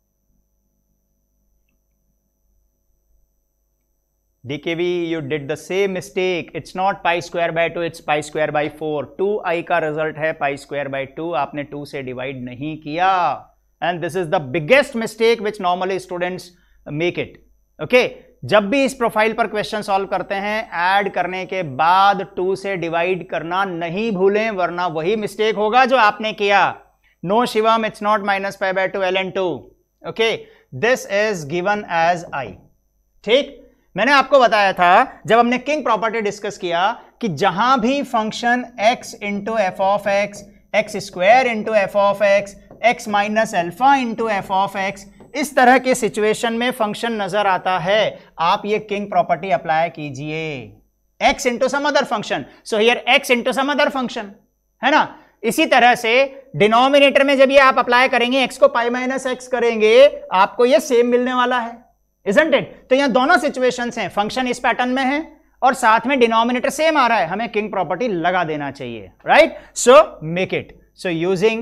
Speaker 1: DKV, you did the same mistake. It's not pi square by 2, it's pi square by 4. 2i का result है pi square by 2. आपने 2 से divide नहीं किया. And this is the biggest mistake which normally students make it. Okay? जब भी इस profile पर क्वेश्चन सॉल्व करते हैं, ऐड करने के बाद 2 से डिवाइड करना नहीं भूलें, वरना वही मिस्टेक होगा जो आपने किया. No Shivam, it's not minus pi by 2 ln2. Okay, this is given as i. ठीक, मैंने आपको बताया था जब हमने किंग प्रॉपर्टी डिस्कस किया कि जहां भी function x into f of x, x square into f of x, x minus alpha into f of x, इस तरह के सिचुएशन में फंक्शन नजर आता है, आप ये किंग प्रॉपर्टी अप्लाई कीजिए. x into some other function, so here x into some other function, है ना. इसी तरह से डिनोमिनेटर में जब ये आप अप्लाई करेंगे, x को पाई माइनस एक्स करेंगे, आपको ये सेम मिलने वाला है, इजंट इट. तो यहां दोनों सिचुएशंस हैं, फंक्शन इस पैटर्न में है और साथ में डिनोमिनेटर सेम आ रहा है, हमें किंग प्रॉपर्टी लगा देना चाहिए. Right? So make it. So using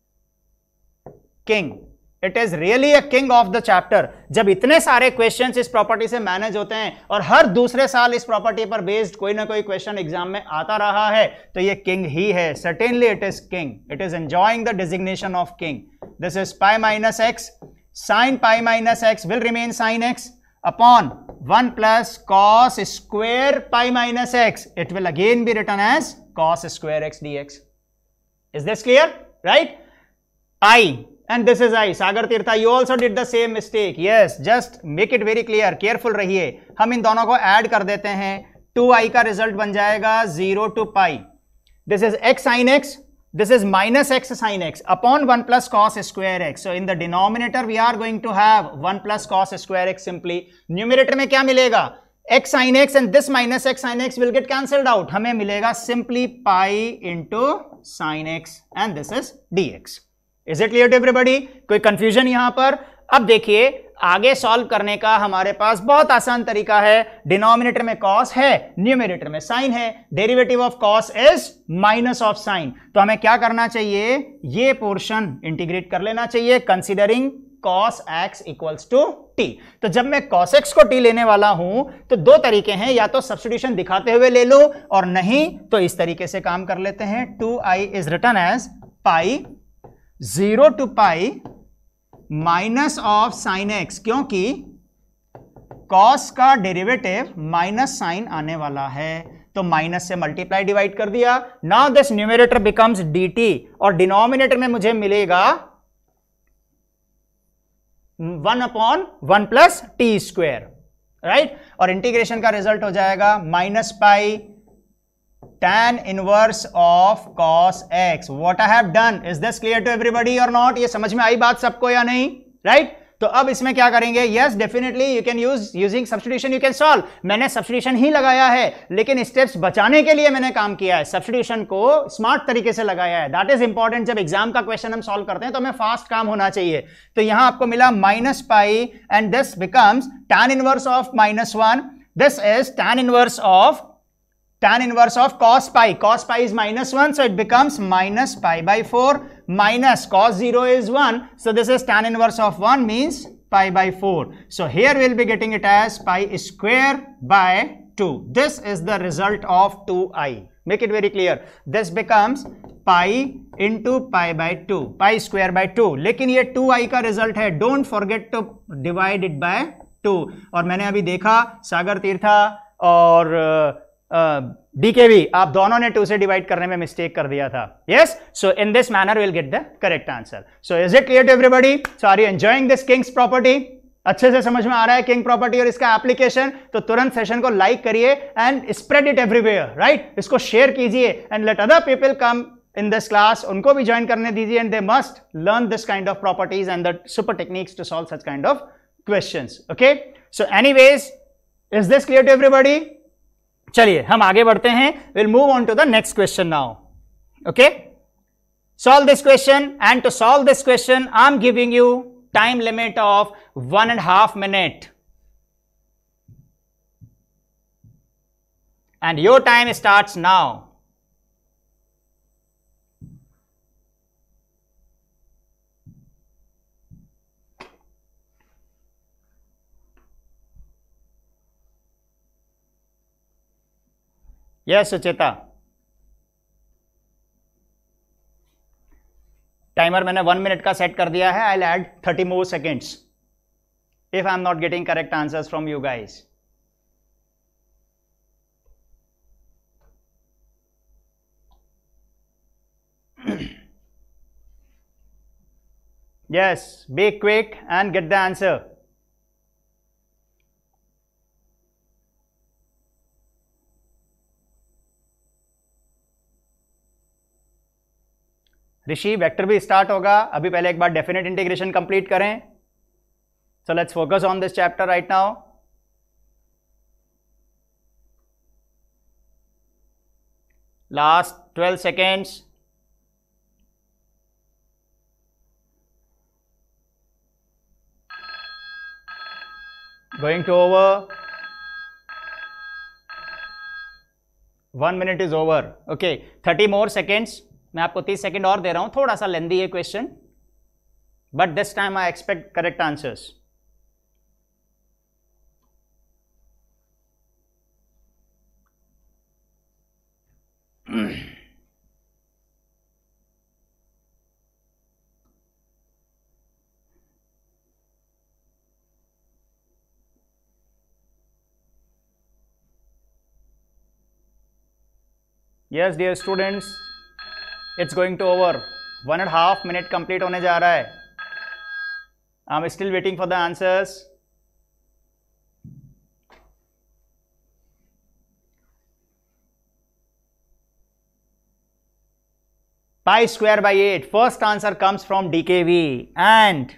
Speaker 1: king, it is really a king of the chapter. जब इतने सारे क्वेश्चंस इस प्रॉपर्टी से मैनेज होते हैं और हर दूसरे साल इस प्रॉपर्टी पर बेस्ड कोई ना कोई क्वेश्चन एग्जाम में आता रहा है, तो ये किंग ही है. Certainly it is king. It is enjoying the designation of king. This is pi minus x. sin pi minus x will remain sin x upon 1 plus cos square pi minus x. It will again be written as cos square x dx. Is this clear? Right? I, and this is I. Sagar Tirtha, you also did the same mistake. Yes, just make it very clear. Careful रहिए. हम इन दोनों को add कर देते हैं. 2i का result बन जाएगा 0 to pi. This is x sin x. This is minus x sin x upon 1 plus cos square x. So in the denominator we are going to have 1 plus cos square x simply. Numerator में क्या मिलेगा? x sin x and this minus x sin x will get cancelled out. हमें मिलेगा simply pi into sin x and this is dx. Is it clear to everybody? कोई confusion यहाँ पर? अब देखिए, आगे सॉल्व करने का हमारे पास बहुत आसान तरीका है। डिनोमिनेटर में कॉस है, न्यूमरेटर में साइन है, derivative of cos is minus of sine. तो हमें क्या करना चाहिए, ये पोर्शन इंटीग्रेट कर लेना चाहिए considering cos x equals to t। तो जब मैं cos x को t लेने वाला हूं तो दो तरीके हैं, या तो सब्स्टिट्यूशन दिखाते हुए ले लो और नहीं तो इस तरीके से काम कर लेते हैं। 2i is written as pi 0 two pi minus of sine x, क्योंकि cos का डेरिवेटिव माइनस साइन आने वाला है तो माइनस से मल्टीप्लाई डिवाइड कर दिया। Now this numerator becomes dt और डिनोमिनेटर में मुझे मिलेगा 1/1 प्लस टी स्क्वेयर, राइट। और इंटीग्रेशन का रिजल्ट हो जाएगा minus pi tan inverse of cos x। What I have done, is this clear to everybody और नॉट? ये समझ में आई बात सबको या नहीं, राइट? तो अब इसमें क्या करेंगे, yes definitely you can using substitution you can solve. मैंने सब्स्टिट्यूशन ही लगाया है, लेकिन स्टेप्स बचाने के लिए मैंने काम किया है, सब्स्टिट्यूशन को स्मार्ट तरीके से लगाया है। That is important. जब एग्जाम का क्वेश्चन हम सॉल्व करते हैं तो हमें फास्ट काम होना चाहिए। तो यहां आपको मिला minus pi and this becomes tan inverse of -1। This is tan inverse of cos pi। cos pi is -1, so it becomes minus pi by 4 minus cos 0 is 1, so this is tan inverse of 1 means pi by 4. So here we'll be getting it as pi square by 2. This is the result of 2i. Make it very clear. This becomes pi into pi by 2, pi square by 2. लेकिन ये 2i का result है, don't forget to divide it by 2. और मैंने अभी देखा सागर तीर्था और डीकेवी, आप दोनों ने 2 से डिवाइड करने में मिस्टेक कर दिया था। Yes, so in this manner will get the correct answer. So is it clear to everybody? So are you enjoying this king's property? अच्छे से समझ में आ रहा है किंग प्रॉपर्टी और इसका एप्लीकेशन? तो तुरंत सेशन को लाइक करिए and spread it everywhere, right? इसको शेयर कीजिए and let other people come in this class, उनको भी ज्वाइन करने दीजिए and they must learn this kind of properties and the super techniques to solve such kind of questions. Okay, so anyways, is this clear to everybody? चलिए हम आगे बढ़ते हैं। we'll move on to the next question now. Okay, solve this question, and to solve this question I'm giving you time limit of 1.5 minutes and your time starts now. Yes Sucheta, timer मैंने 1 minute का set कर दिया है। I will add 30 more seconds if I am not getting correct answers from you guys. Yes, be quick and get the answer. Rishi, vector भी start होगा, अभी पहले एक बार डेफिनेट इंटीग्रेशन कंप्लीट करें। So let's focus on this chapter right now. Last 12 seconds. Going to over. 1 minute is over. Okay, 30 more seconds. मैं आपको 30 second और दे रहा हूं। थोड़ा सा लेंदी है question, but this time I expect correct answers. Yes dear students, it's going to over. 1.5 minute complete होने जा रहा है। I am still waiting for the answers. Pi square by 8. First answer comes from DKV, and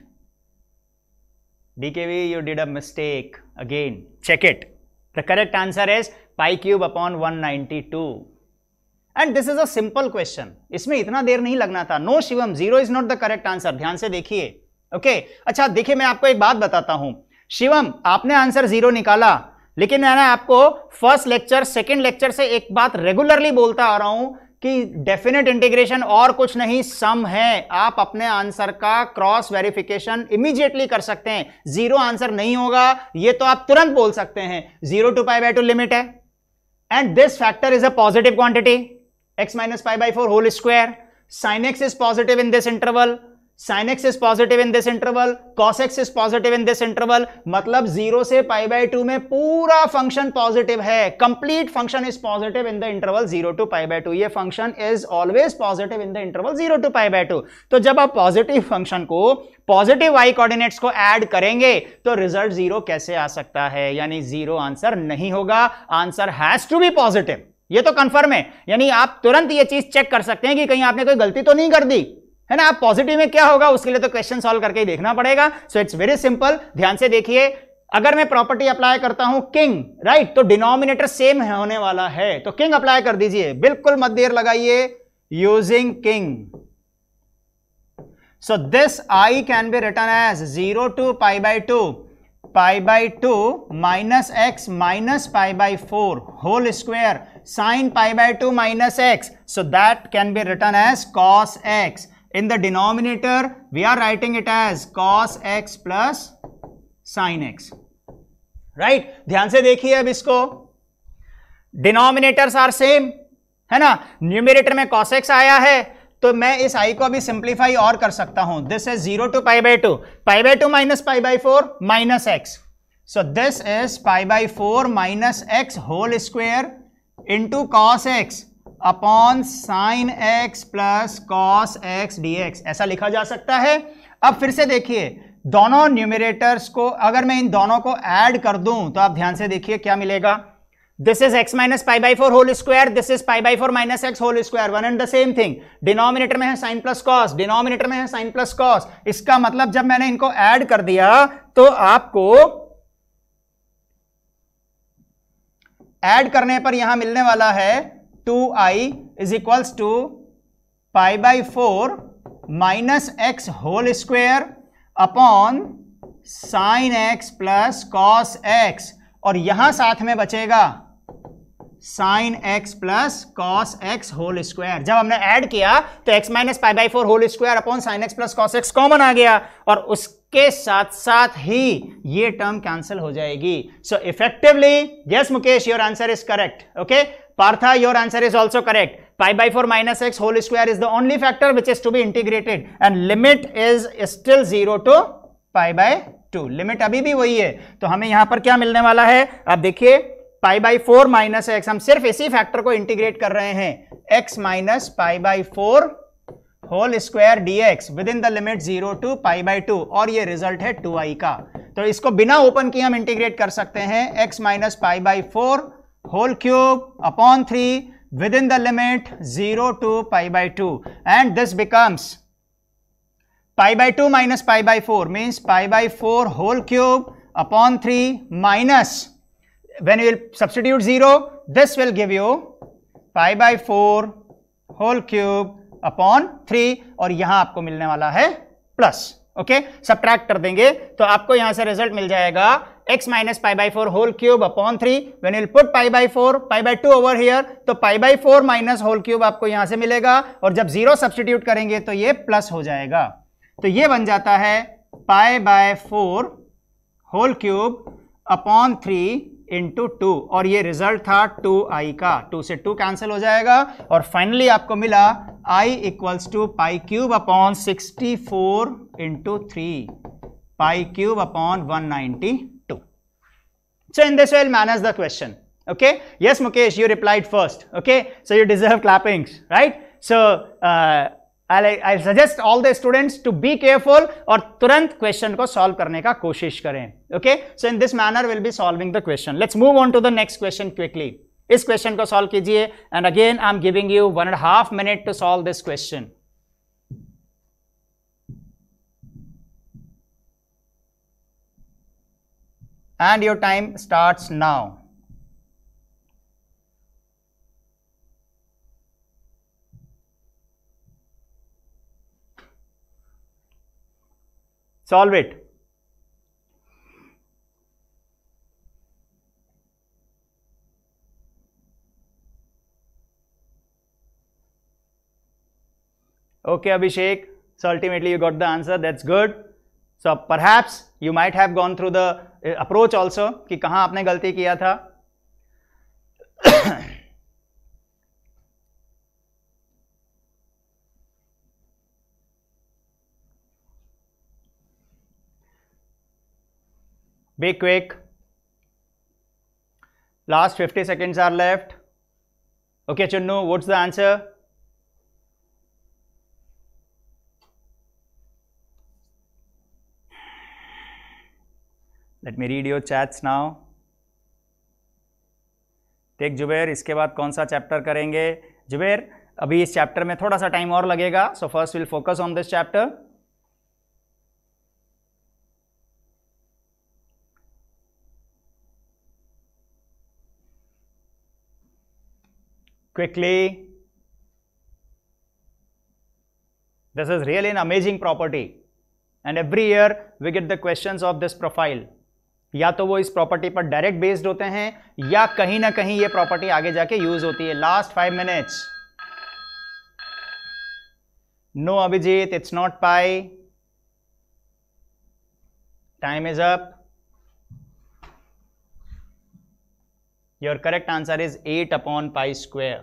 Speaker 1: DKV, you did a mistake again. Check it. The correct answer is pi cube upon 192. And this is a simple question. इसमें इतना देर नहीं लगना था. No Shivam, 0 is not the correct answer. ध्यान से देखिए. Okay अच्छा देखिए मैं आपको एक बात बताता हूं, शिवम आपने आंसर 0 निकाला, लेकिन मैंने आपको फर्स्ट लेक्चर सेकंड लेक्चर से एक बात रेगुलरली बोलता आ रहा हूं कि डेफिनेट इंटीग्रेशन और कुछ नहीं सम है। आप अपने आंसर का क्रॉस वेरिफिकेशन इमीडिएटली कर सकते हैं, 0 आंसर नहीं होगा ये तो आप तुरंत बोल सकते हैं। 0 to π/2 लिमिट है and this factor is a positive quantity x minus π/4 whole square, sin x is positive in this interval, sin x is positive in this interval, cos x is positive in this interval, मतलब 0 से π/2 में पूरा function positive है, complete function is positive in the interval 0 to π/2, ये function is always positive in the interval 0 to π/2। तो जब आप positive function को पॉजिटिव y कोऑर्डिनेट्स को ऐड करेंगे तो रिजल्ट 0 कैसे आ सकता है, यानी 0 आंसर नहीं होगा, answer has to be positive, ये तो कंफर्म है। यानी आप तुरंत ये चीज चेक कर सकते हैं कि कहीं आपने कोई गलती तो नहीं कर दी है ना। आप पॉजिटिव में क्या होगा उसके लिए तो क्वेश्चन सॉल्व करके ही देखना पड़ेगा। सो इट्स वेरी सिंपल, ध्यान से देखिए, अगर मैं प्रॉपर्टी अप्लाई करता हूं किंग, राइट, तो डिनोमिनेटर सेम होने वाला है, तो किंग अप्लाई कर दीजिए, बिल्कुल मत देर लगाइए, using king. So this I can be written as 0 to π/2 minus x minus π/4 whole square sin π/2 minus x, so that can be written as cos x. In the denominator we are writing it as cos x plus sin x, right? ध्यान से देखिए अब इसको, denominators are same है ना, numerator में cos x आया है तो मैं इस i को अभी सिंप्लीफाई और कर सकता हूं, this is 0 to π/2 minus π/4 minus x, so this is π/4 minus x whole square into cos x upon sine x plus cos x dx, ऐसा लिखा जा सकता है। अब फिर से देखिए, दोनों न्यूमरेटर्स को अगर मैं इन दोनों को ऐड कर दूं तो आप ध्यान से देखिए क्या मिलेगा, this is x minus π/4 whole square, this is π/4 minus x whole square, one and the same thing. Denominator में है साइन प्लस कॉस, डिनोमिनेटर में है साइन प्लस कॉस, इसका मतलब जब मैंने इनको ऐड कर दिया तो आपको ऐड करने पर यहां मिलने वाला है 2i is equals to π/4 minus x whole square upon sine x plus cos x, और यहां साथ में बचेगा sine x plus cos x whole square. जब हमने ऐड किया तो x minus π/4 whole square upon sine x plus cos x common आ गया, और उसके साथ साथ ही ये टर्म कैंसिल हो जाएगी। So effectively yes Mukesh, your answer is correct. Okay Partha, your answer is also correct. π/4 minus x whole square is the only factor which is to be integrated and limit is still 0 to π/2, limit अभी भी वही है। तो हमें यहां पर क्या मिलने वाला है, आप देखिए π/4 माइनस x, हम सिर्फ इसी फैक्टर को इंटीग्रेट कर रहे हैं, x minus π/4 whole square dx within the limit 0 to π/2, और ये रिजल्ट है 2i का। तो इसको बिना ओपन किए हम इंटीग्रेट कर सकते हैं, x minus π/4 whole cube upon 3 within the limit 0 to π/2, and this becomes π/2 minus π/4 means π/4 whole cube upon 3 minus, when you will substitute 0 this will give you π/4 whole cube upon 3, और यहां आपको मिलने वाला है प्लस। ओके सब्ट्रैक्ट कर देंगे तो आपको यहां से रिजल्ट मिल जाएगा x minus π/4 whole cube upon 3, when you put π/2 over here तो π/4 माइनस होल क्यूब आपको यहां से मिलेगा, और जब 0 सब्सटीट्यूट करेंगे तो ये प्लस हो जाएगा, तो ये बन जाता है π/4 होल क्यूब अपॉन 3 इंटू 2, और ये रिजल्ट था 2i का, 2 से 2 कैंसिल हो जाएगा, और फाइनली आपको मिला i equals to pi cube upon 64 into 3, pi cube upon 192. So in this way I'll manage the question. Okay, yes Mukesh, you replied first. Okay, so you deserve clappings, right? So I'll suggest all the students to be careful और तुरंत question को solve करने का कोशिश करें. Okay, so in this manner we'll be solving the question. Let's move on to the next question quickly. इस question को solve कीजिए, and again I am giving you 1.5 minute to solve this question. And your time starts now. Solve it. Okay, Abhishek. So ultimately you got the answer. That's good. So perhaps you might have gone through the approach also कि कहाँ आपने गलती किया था. Be quick. Last 50 seconds are left. Okay, Chunnu, what's the answer? Let me read your chats now. Take Zubair, इसके बाद कौन सा चैप्टर करेंगे? जुबेर, अभी इस चैप्टर में थोड़ा सा टाइम और लगेगा, so first will focus on this chapter. Quickly. This is really an amazing property and every year we get the questions of this profile. या तो वो इस प्रॉपर्टी पर डायरेक्ट बेस्ड होते हैं या कहीं ना कहीं ये प्रॉपर्टी आगे जाके यूज होती है. Last 5 minutes. No Abhijit, it's not pi. Time is up. Your correct answer is 8/π².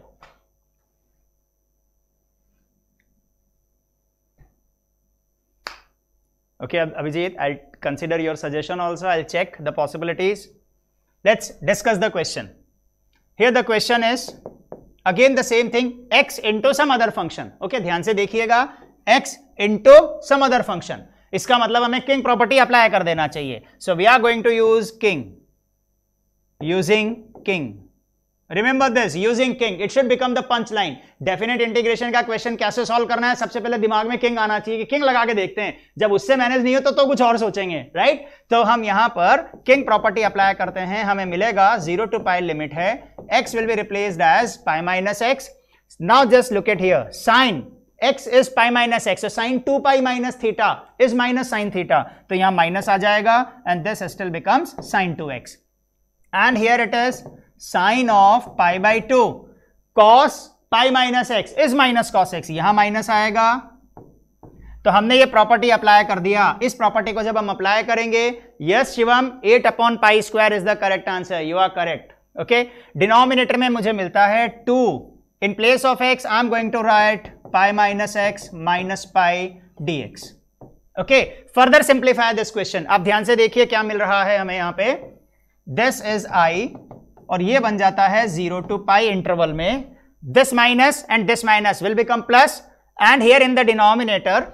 Speaker 1: Okay, Abhijit, I'll consider your suggestion also. I'll check the possibilities. Let's discuss the question. Here the question is again the same thing, x into some other function. Okay, ध्यान से देखिएगा, x into some other function. इसका मतलब हमें king property apply कर देना चाहिए. So we are going to use king. Using king. Remember this, using king. It should become the punchline. Definite integration का क्वेश्चन कैसे सॉल्व करना है, सबसे पहले दिमाग में king आना चाहिए कि king लगा के देखते हैं. जब उससे मैनेज नहीं हो तो कुछ और सोचेंगे, राइट? तो हम यहां पर king प्रॉपर्टी अप्लाई करते हैं. हमें मिलेगा 0 to π लिमिट है. x will be replaced as π minus x. Now just look at here. Sin x is π minus x. So sin 2π minus theta is minus sin theta. तो यहां माइनस आ जाएगा and this still becomes sin 2x. And here it is sin of π/2 cos π minus x is minus cos x. यहां minus आएगा तो हमने ये property apply कर दिया. इस प्रॉपर्टी को जब हम अप्लाई करेंगे, yes Shivam, 8/π² is the correct answer. You are correct. Okay, denominator में मुझे मिलता है 2. In place of x I am going to write π minus x minus π dx. ओके, फर्दर सिंप्लीफाई दिस क्वेश्चन. आप ध्यान से देखिए क्या मिल रहा है हमें यहां पे. दिस इज i और ये बन जाता है 0 to π इंटरवल में. This minus and this minus will become plus and here in the denominator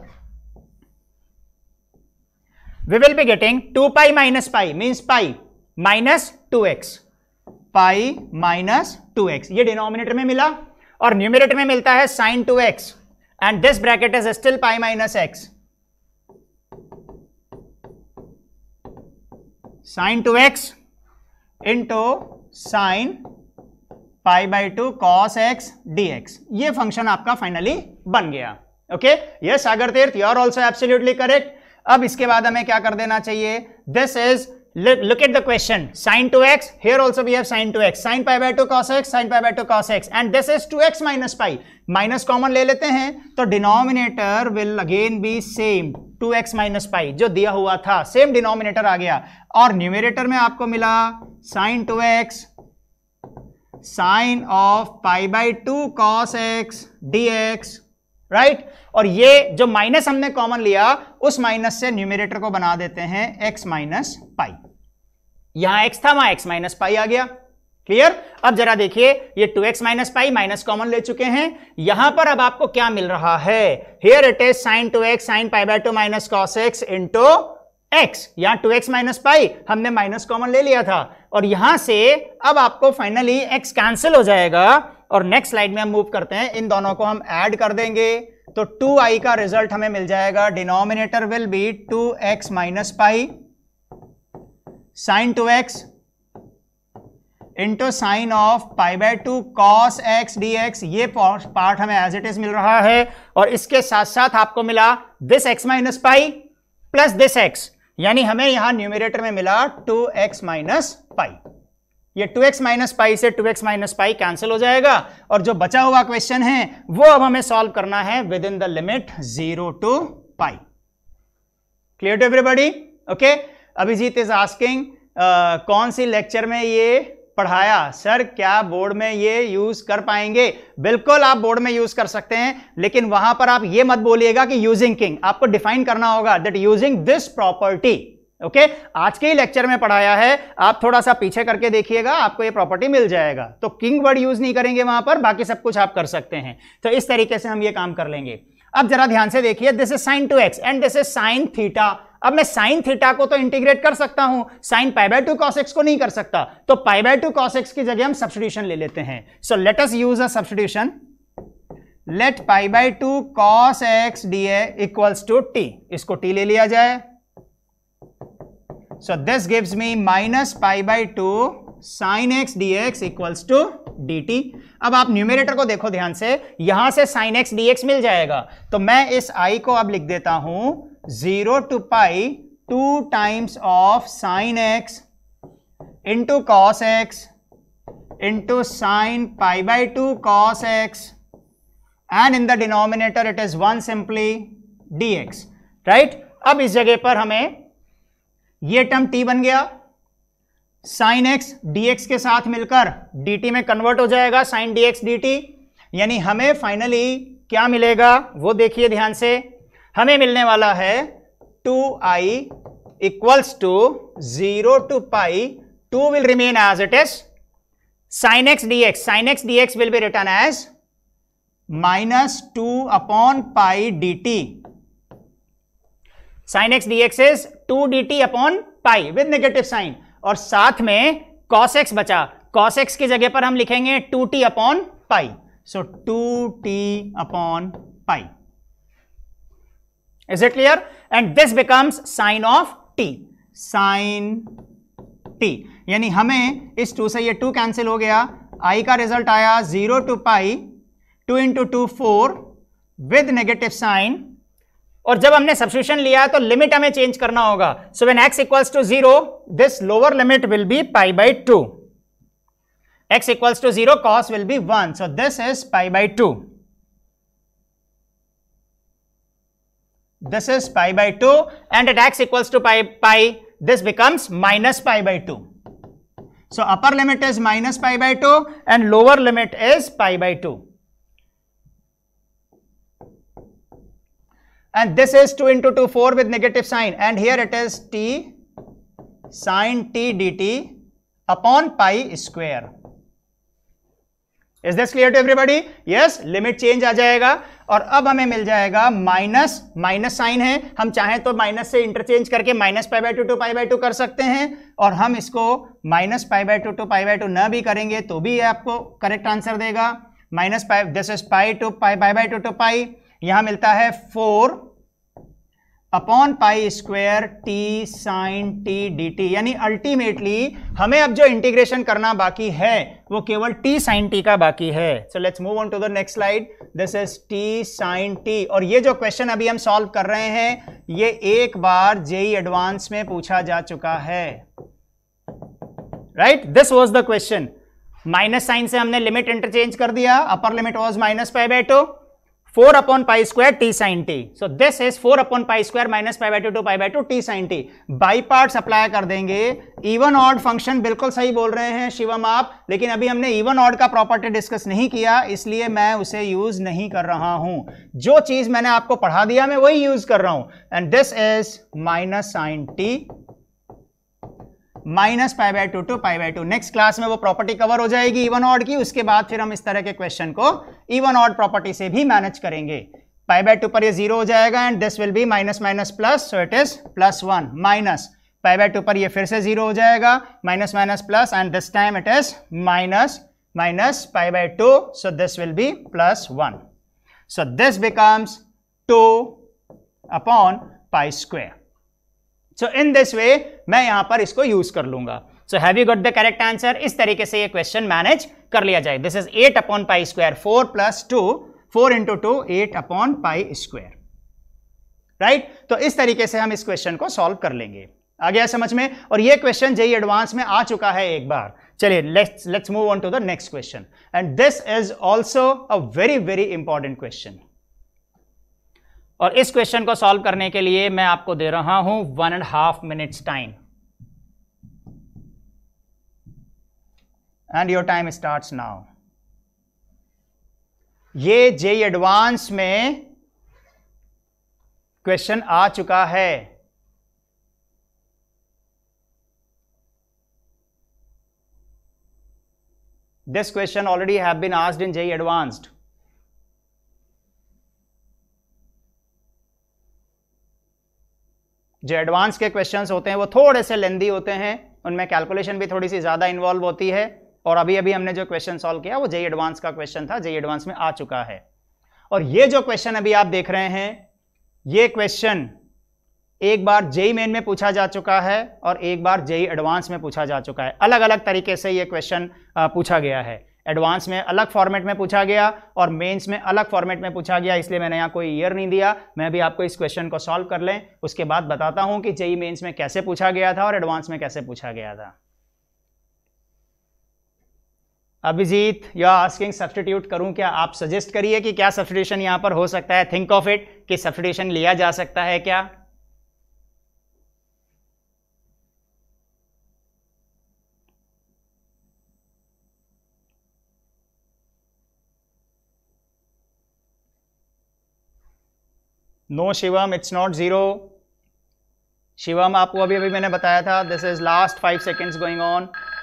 Speaker 1: we will be getting 2π minus π means π minus 2x. π minus 2x ये डिनोमिनेटर में मिला और न्यूमरेटर में मिलता है sin 2x and this bracket is still π minus x. sin 2x into sin π/2 cos x dx. ये function आपका finally बन गया. Okay, yes Sagar Tirth, you are also absolutely correct. अब इसके बाद हमें क्या कर देना चाहिए? This is, look at the question, sin 2x, here also we have sin 2x, sin π/2 cos x, sin π/2 cos x and this is 2x minus π. Minus common ले लेते हैं तो denominator will again be same, 2x minus π जो दिया हुआ था, same denominator आ गया. और न्यूमरेटर में आपको मिला sin 2x sin of π/2 cos x dx, right? और ये जो माइनस हमने कॉमन लिया उस माइनस से न्यूमरेटर को बना देते हैं x माइनस पाई. यहां x था, वहां x माइनस पाई आ गया. क्लियर? अब जरा देखिए, ये 2x minus pi minus common ले चुके हैं. यहां पर अब आपको क्या मिल रहा है? Here it is sin 2x sin π/2 minus cos x into x. यहां 2x माइनस पाई हमने माइनस कॉमन ले लिया था और यहां से अब आपको फाइनली x कैंसिल हो जाएगा. और नेक्स्ट स्लाइड में हम मूव करते हैं, इन दोनों को हम ऐड कर देंगे तो 2i का रिजल्ट हमें मिल जाएगा. Denominator will be 2x minus pi sin 2x into sine of π/2 cos x dx. ये पार्ट हमें एज इट इज मिल रहा है और इसके साथ साथ आपको मिला this x minus pi plus this x, यानी हमें यहां न्यूमरेटर में मिला 2x माइनस पाई। ये 2x माइनस पाई से 2x माइनस पाई कैंसिल हो जाएगा और जो बचा हुआ क्वेश्चन है वो अब हमें सॉल्व करना है within the limit 0 to pi. Clear to everybody? Okay, Abhijit is asking कौन सी लेक्चर में ये पढ़ाया सर, क्या बोर्ड में ये यूज कर पाएंगे? बिल्कुल आप बोर्ड में यूज कर सकते हैं, लेकिन वहां पर आप ये मत बोलिएगा कि यूजिंग किंग, आपको डिफाइन करना होगा that using this property. Okay, आज के ही लेक्चर में पढ़ाया है, आप थोड़ा सा पीछे करके देखिएगा, आपको ये प्रॉपर्टी मिल जाएगा। तो किंग वर्ड यूज नहीं करेंगे वहां पर, बाकी सब कुछ आप कर सकते हैं। तो इस तरीके से हम ये काम कर लेंगे। अब जरा ध्यान से देखिए, this is sin 2x and this is sin theta. अब मैं sin थीटा को तो इंटीग्रेट कर सकता हूं, sin π/2 cos x को नहीं कर सकता, तो π/2 cos x की जगह हम सब्स्टिट्यूशन ले लेते हैं। So let us use a substitution. Let π/2 cos x dx equals to t, इसको t ले लिया जाए। So this gives me minus π/2 sin x dx equals to dt। अब आप न्यूमरेटर को देखो ध्यान से, यहां से sin x dx मिल जाएगा, तो मैं इस i को अब लिख देता हूं 0 to pi 2 times of sin x into cos x into sin π/2 cos x and in the denominator it is 1 simply dx, right? अब इस जगह पर हमें ये टर्म t बन गया, sin x dx के साथ मिलकर dt में कन्वर्ट हो जाएगा, sin dx dt, यानी हमें फाइनली क्या मिलेगा वो देखिए ध्यान से। हमें मिलने वाला है 2i equals to 0 to pi, 2 will remain as it is, sin x dx will be written as minus 2 upon pi dt. sin x dx is 2 dt upon pi with negative sign, और साथ में cos x बचा, cos x की जगह पर हम लिखेंगे 2t upon pi, so 2t upon pi. Is it clear? And this becomes sin of t, sin t, यानी हमें इस 2 से ये 2 कैंसिल हो गया, i का रिजल्ट आया 0 to pi 2 into 2 4 with negative sign, और जब हमने सब्स्टिट्यूशन लिया तो लिमिट हमें चेंज करना होगा। So when x equals to 0 this lower limit will be π/2, x equals to 0 cos will be 1, so this is π/2, this is π/2, and at x equals to pi this becomes minus π/2. So upper limit is minus π/2 and lower limit is π/2, and this is 2 into 2 4 with negative sign, and here it is t sin t dt upon pi square. Is this clear to everybody? Yes, limit change आ जाएगा और अब हमें मिल जाएगा minus sign है, हम चाहें तो माइनस से इंटरचेंज करके माइनस π/2 to π/2 कर सकते हैं, और हम इसको माइनस π/2 to π/2 न भी करेंगे तो भी ये आपको करेक्ट आंसर देगा। Minus pi, this is pi to pi, π/2 to pi, यहां मिलता है 4 upon pi square t sine t d t, यानी अल्टीमेटली हमें अब जो इंटीग्रेशन करना बाकी है वो केवल टी साइन टी का बाकी है। So let's move on to the next slide. This is t sine t, और ये जो क्वेश्चन अभी हम सॉल्व कर रहे हैं ये एक बार जेईई एडवांस में पूछा जा चुका है, right? This was the question. Minus sine से हमने लिमिट इंटरचेंज कर दिया, upper limit was minus π/2, 4 upon pi square t sin t. So this is 4 upon pi square minus π/2 to π/2 t sin t. By parts apply कर देंगे। Even odd function, बिल्कुल सही बोल रहे हैं शिवम आप, लेकिन अभी हमने इवन ऑड का प्रॉपर्टी डिस्कस नहीं किया, इसलिए मैं उसे यूज नहीं कर रहा हूं। जो चीज मैंने आपको पढ़ा दिया मैं वही यूज कर रहा हूं। And this is minus sine t minus π/2 to π/2। Next class में वो प्रॉपर्टी कवर हो जाएगी इवन ऑड की, उसके बाद फिर हम इस तरह के क्वेश्चन को इवन ऑड प्रॉपर्टी से भी मैनेज करेंगे। π/2 पर ये 0 हो जाएगा and this will be minus minus plus, so it is +1, minus π/2 पर ये फिर से 0 हो जाएगा, minus minus plus, and this time it is minus minus π/2, so this will be +1, so this becomes 2 upon pi square. So in this way मैं यहां पर इसको यूज कर लूंगा। So have you got the correct answer? इस तरीके से ये क्वेश्चन मैनेज कर लिया जाए। This is 8 upon pi square, 4 + 2, 4 × 2 8 upon pi square. Right? तो इस तरीके से हम इस क्वेश्चन को सॉल्व कर लेंगे। आ गया समझ में? और ये क्वेश्चन जेईई एडवांस में आ चुका है एक बार। चलिए let's move on to the next question, and this is also a very very important question. और इस क्वेश्चन को सॉल्व करने के लिए मैं आपको दे रहा हूं 1.5 minutes time, and your time starts now. ये जेईई एडवांस में क्वेश्चन आ चुका है। This question already have been asked in JEE Advanced. जो एडवांस के क्वेश्चंस होते हैं वो थोड़े से लेंदी होते हैं, उनमें कैलकुलेशन भी थोड़ी सी ज्यादा इन्वॉल्व होती है। और अभी अभी हमने जो क्वेश्चन सॉल्व किया वो जेईई एडवांस का क्वेश्चन था, जेईई एडवांस में आ चुका है। और ये जो क्वेश्चन अभी आप देख रहे हैं, ये क्वेश्चन एक बार जेईई मेन में पूछा जा चुका है और एक बार जेईई एडवांस में पूछा जा चुका है। अलग अलग तरीके से ये क्वेश्चन पूछा गया है। एडवांस में अलग फॉर्मेट में पूछा गया और मेंस में अलग फॉर्मेट में पूछा गया, इसलिए मैंने यहाँ कोई ईयर नहीं दिया। मैं भी आपको इस क्वेश्चन को सॉल्व कर लें, उसके बाद बताता हूं कि जेईई मेंस में कैसे पूछा गया था और एडवांस में कैसे पूछा गया था। Abhijeet, you are asking substitute करूं क्या? आप सजेस्ट करिए कि क्या सब्स्टिट्यूशन यहां पर हो सकता है। थिंक ऑफ इट कि सब्स्टिट्यूशन लिया जा सकता है क्या? No Shivam, it's not zero. Shivam, आपको अभी अभी मैंने बताया था, this is last 5 seconds going on.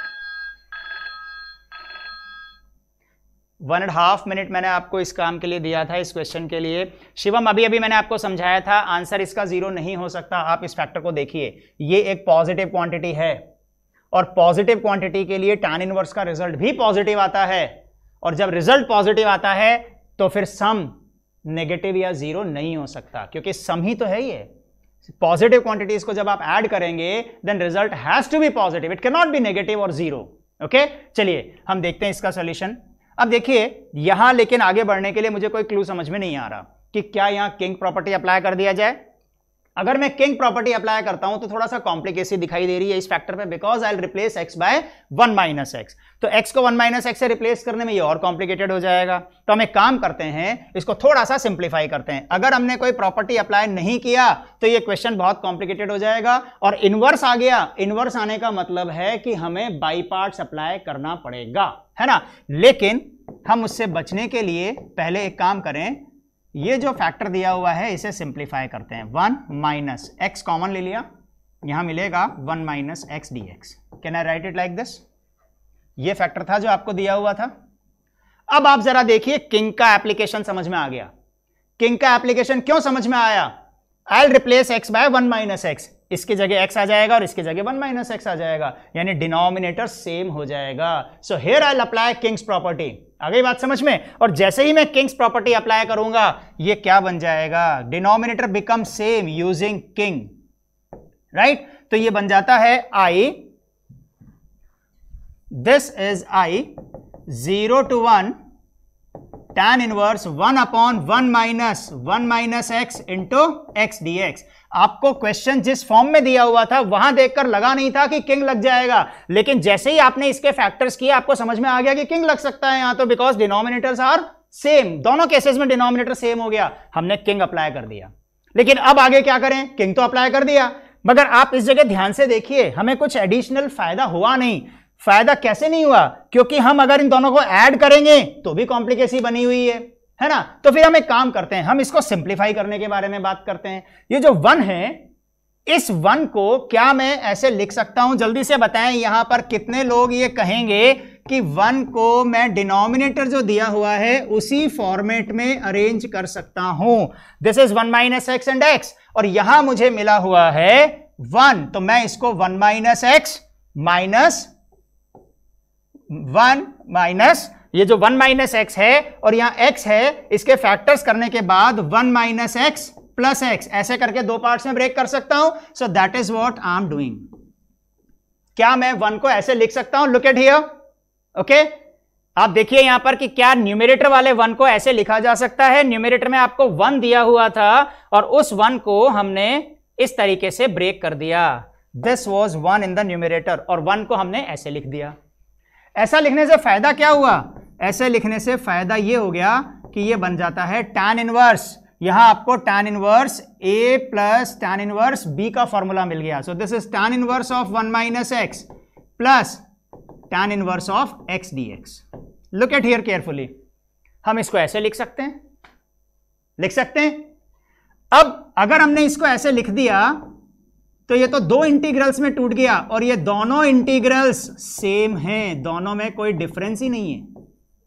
Speaker 1: 1.5 minute मैंने आपको इस काम के लिए दिया था, इस क्वेश्चन के लिए। शिवम, अभी अभी मैंने आपको समझाया था, आंसर इसका जीरो नहीं हो सकता। आप इस फैक्टर को देखिए, ये एक पॉजिटिव क्वांटिटी है और पॉजिटिव क्वांटिटी के लिए tan इनवर्स का रिजल्ट भी पॉजिटिव आता है। और जब रिजल्ट पॉजिटिव आता है तो फिर सम नेगेटिव या जीरो नहीं हो सकता, क्योंकि सम ही तो है ये। पॉजिटिव क्वांटिटीज को जब आप ऐड करेंगे then result has to be positive, it can not be negative और जीरो। ओके, चलिए हम देखते हैं इसका सॉल्यूशन। अब देखिए यहां, लेकिन आगे बढ़ने के लिए मुझे कोई क्लू समझ में नहीं आ रहा कि क्या यहां किंग प्रॉपर्टी अप्लाई कर दिया जाए। अगर मैं किंग प्रॉपर्टी अप्लाई करता हूं तो थोड़ा सा कॉम्प्लिकेसी दिखाई दे रही है इस फैक्टर पे, because I will replace x by 1 minus x. तो x को 1 माइनस एक्स से रिप्लेस करने में ये और कॉम्प्लिकेटेड हो जाएगा। तो हम एक काम करते हैं, इसको थोड़ा सा सिंप्लीफाई करते हैं। अगर हमने कोई प्रॉपर्टी अप्लाई नहीं किया तो ये क्वेश्चन बहुत कॉम्प्लिकेटेड हो जाएगा। और इनवर्स आ गया, इनवर्स आने का मतलब है कि हमें बाई पार्ट्स अप्लाई करना पड़ेगा, है ना। लेकिन हम उससे बचने के लिए पहले एक काम करें, ये जो फैक्टर दिया हुआ है इसे सिंप्लीफाई करते हैं। 1 माइनस एक्स कॉमन ले लिया, यहां मिलेगा 1 minus x d x. Can I write it like this? ये फैक्टर था जो आपको दिया हुआ था। अब आप जरा देखिए, किंग का एप्लीकेशन समझ में आ गया। किंग का एप्लीकेशन क्यों समझ में आया? I replace x by 1 minus x, इसकी जगह एक्स आ जाएगा और इसकी जगह 1 माइनस एक्स आ जाएगा, यानी डिनोमिनेटर सेम हो जाएगा। So here I will apply King's property. आ गई बात समझ में? और जैसे ही मैं किंग्स प्रॉपर्टी अप्लाई करूंगा ये क्या बन जाएगा? Denominator become same using King, right? तो ये बन जाता है I, this is I 0 to 1 tan inverse 1 upon 1 minus x into x d x. आपको क्वेश्चन जिस फॉर्म में दिया हुआ था वहां देखकर लगा नहीं था कि किंग लग जाएगा, लेकिन जैसे ही आपने इसके फैक्टर्स किए आपको समझ में आ गया कि किंग लग सकता है यहां तो, बिकॉज डिनोमिनेटर्स आर सेम। दोनों केसेस में डिनोमिनेटर सेम हो गया, हमने किंग अप्लाई कर दिया। लेकिन अब आगे क्या करें? किंग तो अप्लाई कर दिया, मगर आप इस जगह ध्यान से देखिए, हमें कुछ एडिशनल फायदा हुआ नहीं। फायदा कैसे नहीं हुआ? क्योंकि हम अगर इन दोनों को ऐड करेंगे तो भी कॉम्प्लिकेसी बनी हुई है ना। तो फिर हम एक काम करते हैं, हम इसको सिंप्लीफाई करने के बारे में बात करते हैं। ये जो 1 है, इस 1 को क्या मैं ऐसे लिख सकता हूं? जल्दी से बताएं, यहां पर कितने लोग ये कहेंगे कि 1 को मैं डिनोमिनेटर जो दिया हुआ है उसी फॉर्मेट में अरेंज कर सकता हूं। This is 1 minus x and x, और यहां मुझे मिला हुआ है 1, तो मैं इसको 1 माइनस एक्स माइनस 1 माइनस, ये जो 1 माइनस एक्स है और यहां x है, इसके फैक्टर्स करने के बाद 1 माइनस एक्स प्लस एक्स, ऐसे करके 2 पार्ट्स में ब्रेक कर सकता हूं। So that is what I am doing. क्या मैं 1 को ऐसे लिख सकता हूं? Look at here, okay. आप देखिए यहां पर कि क्या न्यूमरेटर वाले 1 को ऐसे लिखा जा सकता है। न्यूमरेटर में आपको 1 दिया हुआ था और उस 1 को हमने इस तरीके से ब्रेक कर दिया। This was 1 in the numerator और 1 को हमने ऐसे लिख दिया। ऐसा लिखने से फायदा क्या हुआ? ऐसे लिखने से फायदा ये हो गया कि ये बन जाता है tan इनवर्स। यहां आपको tan inverse a plus tan inverse b का फॉर्मूला मिल गया। So this is tan inverse of 1 minus x plus tan inverse of x dx। Look at here carefully, हम इसको ऐसे लिख सकते हैं, लिख सकते हैं। अब अगर हमने इसको ऐसे लिख दिया तो ये तो दो इंटीग्रल्स में टूट गया और ये दोनों इंटीग्रल्स सेम हैं, दोनों में कोई डिफरेंस ही नहीं है।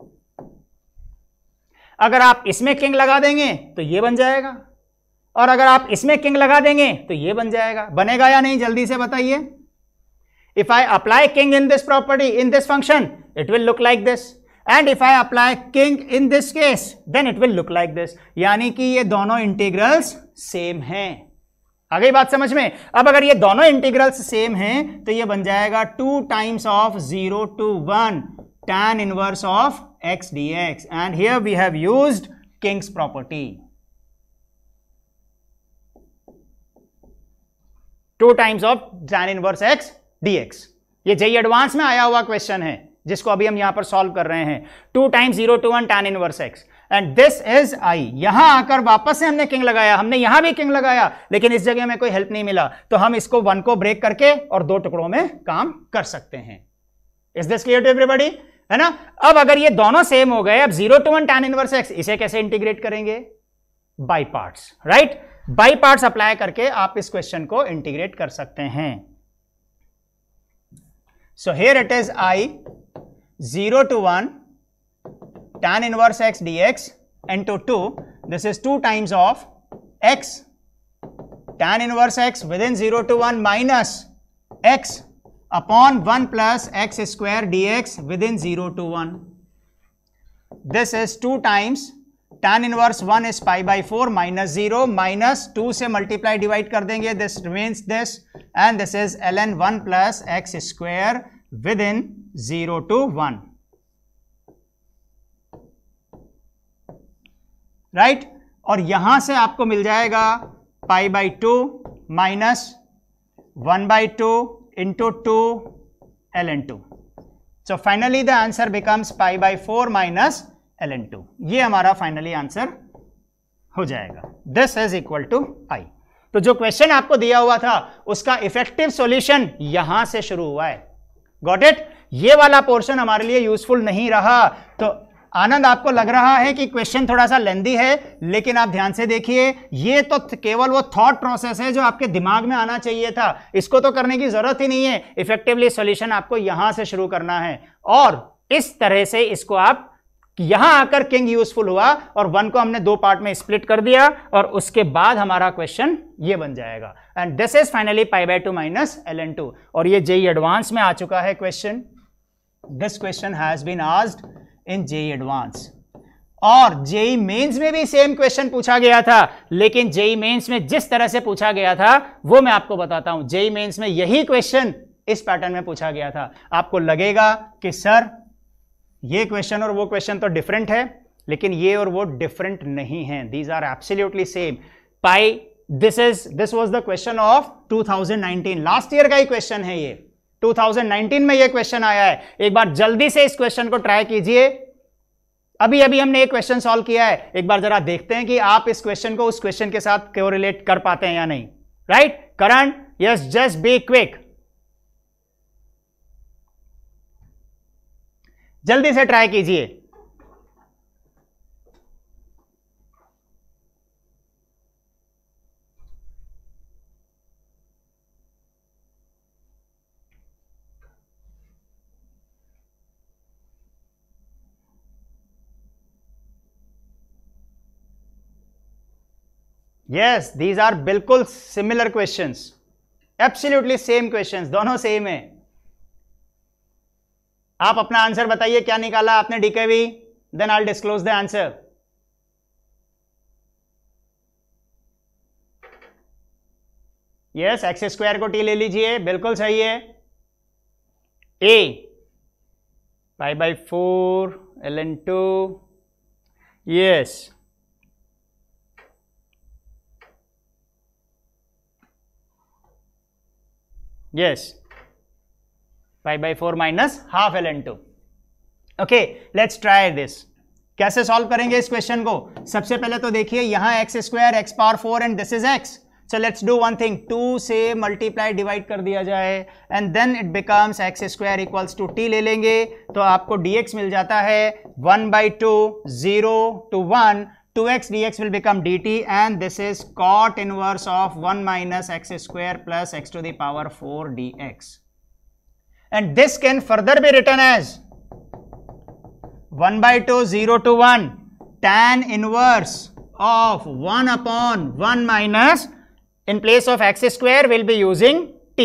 Speaker 1: अगर आप इसमें किंग लगा देंगे तो ये बन जाएगा और अगर आप इसमें किंग लगा देंगे तो ये बन जाएगा। बनेगा या नहीं, जल्दी से बताइए। If I apply King in this property in this function it will look like this and if I apply King in this case then it will look like this. यानी कि ये दोनों इंटीग्रल्स सेम हैं। आ गई बात समझ में? अब अगर ये दोनों इंटीग्रल्स सेम हैं तो ये बन जाएगा 2 times of 0 to 1 tan inverse of x dx and here we have used King's property. 2 times of tan inverse x dx। ये जेई एडवांस में आया हुआ क्वेश्चन है जिसको अभी हम यहां पर सॉल्व कर रहे हैं। 2 times 0 to 1 tan inverse x and this is I. यहां आकर वापस से हमने किंग लगाया, हमने यहां भी किंग लगाया लेकिन इस जगह में कोई हेल्प नहीं मिला तो हम इसको 1 को ब्रेक करके और 2 टुकड़ों में काम कर सकते हैं। Is this clear to everybody? है ना? अब अगर ये दोनों सेम हो गए, अब 0 to 1 tan इनवर्स x, इसे कैसे इंटीग्रेट करेंगे? By parts, right? By parts apply करके आप इस क्वेश्चन को इंटीग्रेट कर सकते हैं। So here it is I 0 to 1 tan inverse x dx into 2, this is 2 times of x tan inverse x within 0 to 1 minus x upon 1 plus x square dx within 0 to 1. This is 2 times tan inverse 1 is pi by 4 minus 0 minus 2 से multiply divide कर देंगे, this remains this and this is ln 1 plus x square within 0 to 1. Right और यहां से आपको मिल जाएगा pi by 2 minus 1 by 2 into 2 ln 2। So finally the answer becomes pi by 4 minus ln 2। ये हमारा फाइनली आंसर हो जाएगा। This is equal to I. तो जो क्वेश्चन आपको दिया हुआ था उसका इफेक्टिव सॉल्यूशन यहां से शुरू हुआ है। Got it? ये वाला पोर्शन हमारे लिए यूजफुल नहीं रहा। तो आनंद, आपको लग रहा है कि क्वेश्चन थोड़ा सा लेंदी है लेकिन आप ध्यान से देखिए, ये तो केवल वो थॉट प्रोसेस है जो आपके दिमाग में आना चाहिए था। इसको तो करने की जरूरत ही नहीं है। इफेक्टिवली सॉल्यूशन आपको यहां से शुरू करना है और इस तरह से इसको आप यहां आकर किंग यूजफुल हुआ और 1 को हमने 2 पार्ट में स्प्लिट कर दिया और उसके बाद हमारा क्वेश्चन ये बन जाएगा and this is finally pi by 2 minus ln 2। और ये जेई एडवांस में आ चुका है question. This question has been asked in JEE Advanced और जेई मेंस में भी सेम क्वेश्चन पूछा गया था लेकिन जेई मेंस में जिस तरह से पूछा गया था वो मैं आपको बताता हूं। जेई मेंस में यही क्वेश्चन इस पैटर्न में पूछा गया था। आपको लगेगा कि सर ये क्वेश्चन और वो क्वेश्चन तो डिफरेंट है, लेकिन ये और वो डिफरेंट नहीं है। These are absolutely same. Pi this was the question of 2019, last year का ही क्वेश्चन है ये। 2019 में ये क्वेश्चन आया है। एक बार जल्दी से इस क्वेश्चन को ट्राई कीजिए। अभी अभी हमने एक क्वेश्चन सॉल्व किया है, एक बार जरा देखते हैं कि आप इस क्वेश्चन को उस क्वेश्चन के साथ कोरिलेट कर पाते हैं या नहीं। Right Karan? Yes, just be quick, जल्दी से ट्राई कीजिए। यस, दीज आर बिल्कुल similar questions, absolutely same questions, दोनों सेम है। आप अपना आंसर बताइए, क्या निकाला आपने DKV? Then I will disclose the answer. Yes, x square को टी ले लीजिए, बिल्कुल सही है। A pi by 4 ln2, yes, yes, pi by 4 minus half ln2. Okay, let's try this. कैसे सॉल्व करेंगे इस क्वेश्चन को? सबसे पहले तो देखिए यहां x square x power 4 and this is x. So let's do one thing, 2 से मल्टीप्लाई डिवाइड कर दिया जाए and then it becomes x square equals to t ले लेंगे तो आपको dx मिल जाता है 1/2 0 to 1 2x dx will become dt and this is cot inverse of 1 minus x square plus x to the power 4 dx. And this can further be written as 1/2 0 to 1 tan inverse of 1 upon 1 minus, in place of x square we'll be using t.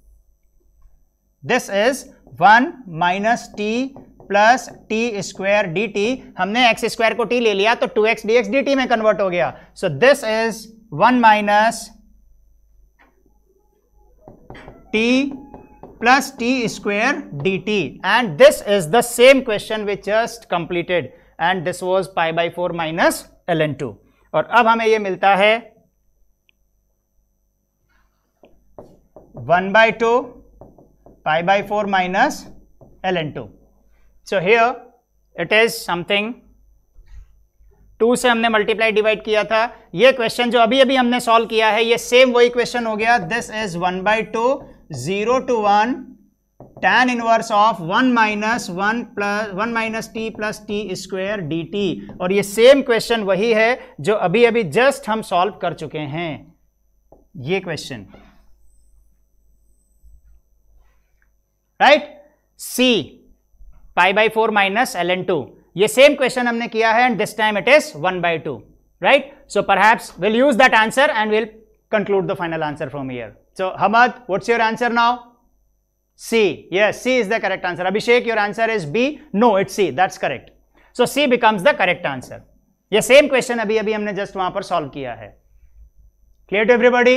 Speaker 1: This is 1 minus t plus t square dt. हमने x square को t ले लिया तो 2x dx dt में convert हो गया. So this is 1 minus t plus t square dt and this is the same question we just completed and this was pi by 4 minus ln2. और अब हमें ये मिलता है 1/2 pi by 4 minus ln2. So here it is something 2 से हमने multiply divide किया था. ये क्वेश्चन जो अभी अभी हमने सॉल्व किया है ये सेम वही क्वेश्चन हो गया. This is 1/2 0 to 1 tan inverse of 1 minus t plus t square dt. और ये सेम क्वेश्चन वही है जो अभी अभी जस्ट हम सॉल्व कर चुके हैं. ये question right, c pi by 4 minus ln2, ये सेम क्वेश्चन हमने किया है and this time it is 1/2, right. So perhaps will use that answer and will conclude the final answer from here. So Hamad, what's your answer now? C. Yes, C is the correct answer. Abhishek, your answer is B. No, it's C. That's correct. So C becomes the correct answer. ये same question अभी अभी हमने just वहां पर solve किया है. Clear to everybody?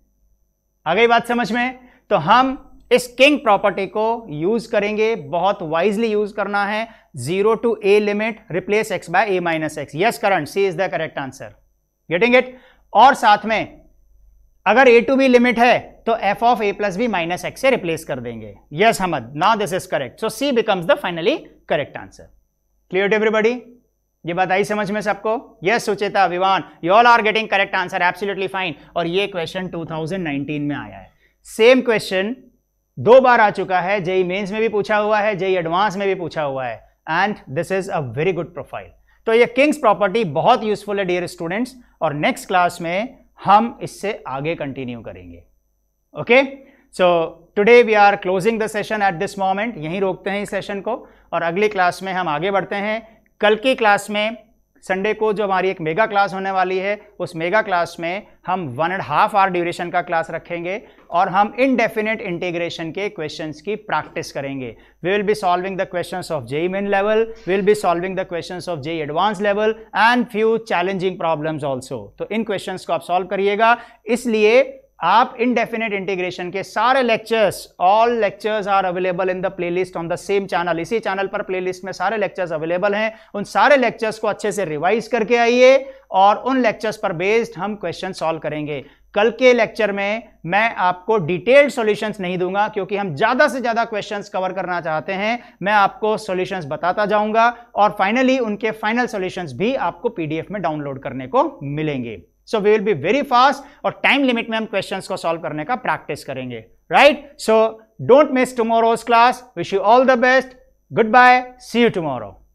Speaker 1: आ गई बात समझ में? तो हम इस किंग प्रॉपर्टी को यूज करेंगे, बहुत वाइजली यूज करना है. 0 to a limit replace x by a minus x. Yes, Karan, C is the correct answer. Getting it? और साथ में अगर a to b लिमिट है तो f of a plus b minus x से replace कर देंगे. Yes Hamad, now this is correct. So c becomes the finally correct answer. Clear to everybody? ये बात आई समझ में सबको? Yes Sucheta, Vivaan, you all are getting correct answer, absolutely fine. और ये क्वेश्चन 2019 में आया है. सेम क्वेश्चन 2 बार आ चुका है. जेई मेंस में भी पूछा हुआ है, जेई एडवांस में भी पूछा हुआ है and this is a very good profile. तो ये किंग्स प्रॉपर्टी बहुत यूजफुल है डियर स्टूडेंट्स और नेक्स्ट क्लास में हम इससे आगे कंटिन्यू करेंगे. Okay, so today we are closing the session at this moment. यहीं रोकते हैं इस सेशन को और अगली क्लास में हम आगे बढ़ते हैं. कल की क्लास में संडे को जो हमारी एक मेगा क्लास होने वाली है उस मेगा क्लास में हम 1.5 आवर ड्यूरेशन का क्लास रखेंगे और हम इनडेफिनेट इंटीग्रेशन के क्वेश्चंस की प्रैक्टिस करेंगे. We will be solving the questions of JEE Main level, we will be solving the questions of JEE Advanced level and few challenging problems also. तो इन questions को आप सॉल्व करिएगा. इसलिए आप इनडेफिनेट इंटीग्रेशन के सारे lectures, all lectures are available in the playlist on the same channel. इसी चैनल पर प्लेलिस्ट में सारे लेक्चर्स अवेलेबल हैं. उन सारे लेक्चर्स को अच्छे से रिवाइज करके आइए और उन लेक्चर्स पर बेस्ड हम क्वेश्चन सॉल्व करेंगे. कल के लेक्चर में मैं आपको डिटेल्ड सॉल्यूशंस नहीं दूंगा क्योंकि हम ज्यादा से ज्यादा क्वेश्चंस कवर करना चाहते हैं. मैं आपको सॉल्यूशंस बताता जाऊंगा और फाइनली उनके फाइनल सॉल्यूशंस भी आपको पीडीएफ में डाउनलोड करने को मिलेंगे. So we will be very fast और टाइम लिमिट में हम क्वेश्चंस को सॉल्व करने का प्रैक्टिस करेंगे. Right, so don't miss tomorrow's class. Wish you all the best. Goodbye, see you tomorrow.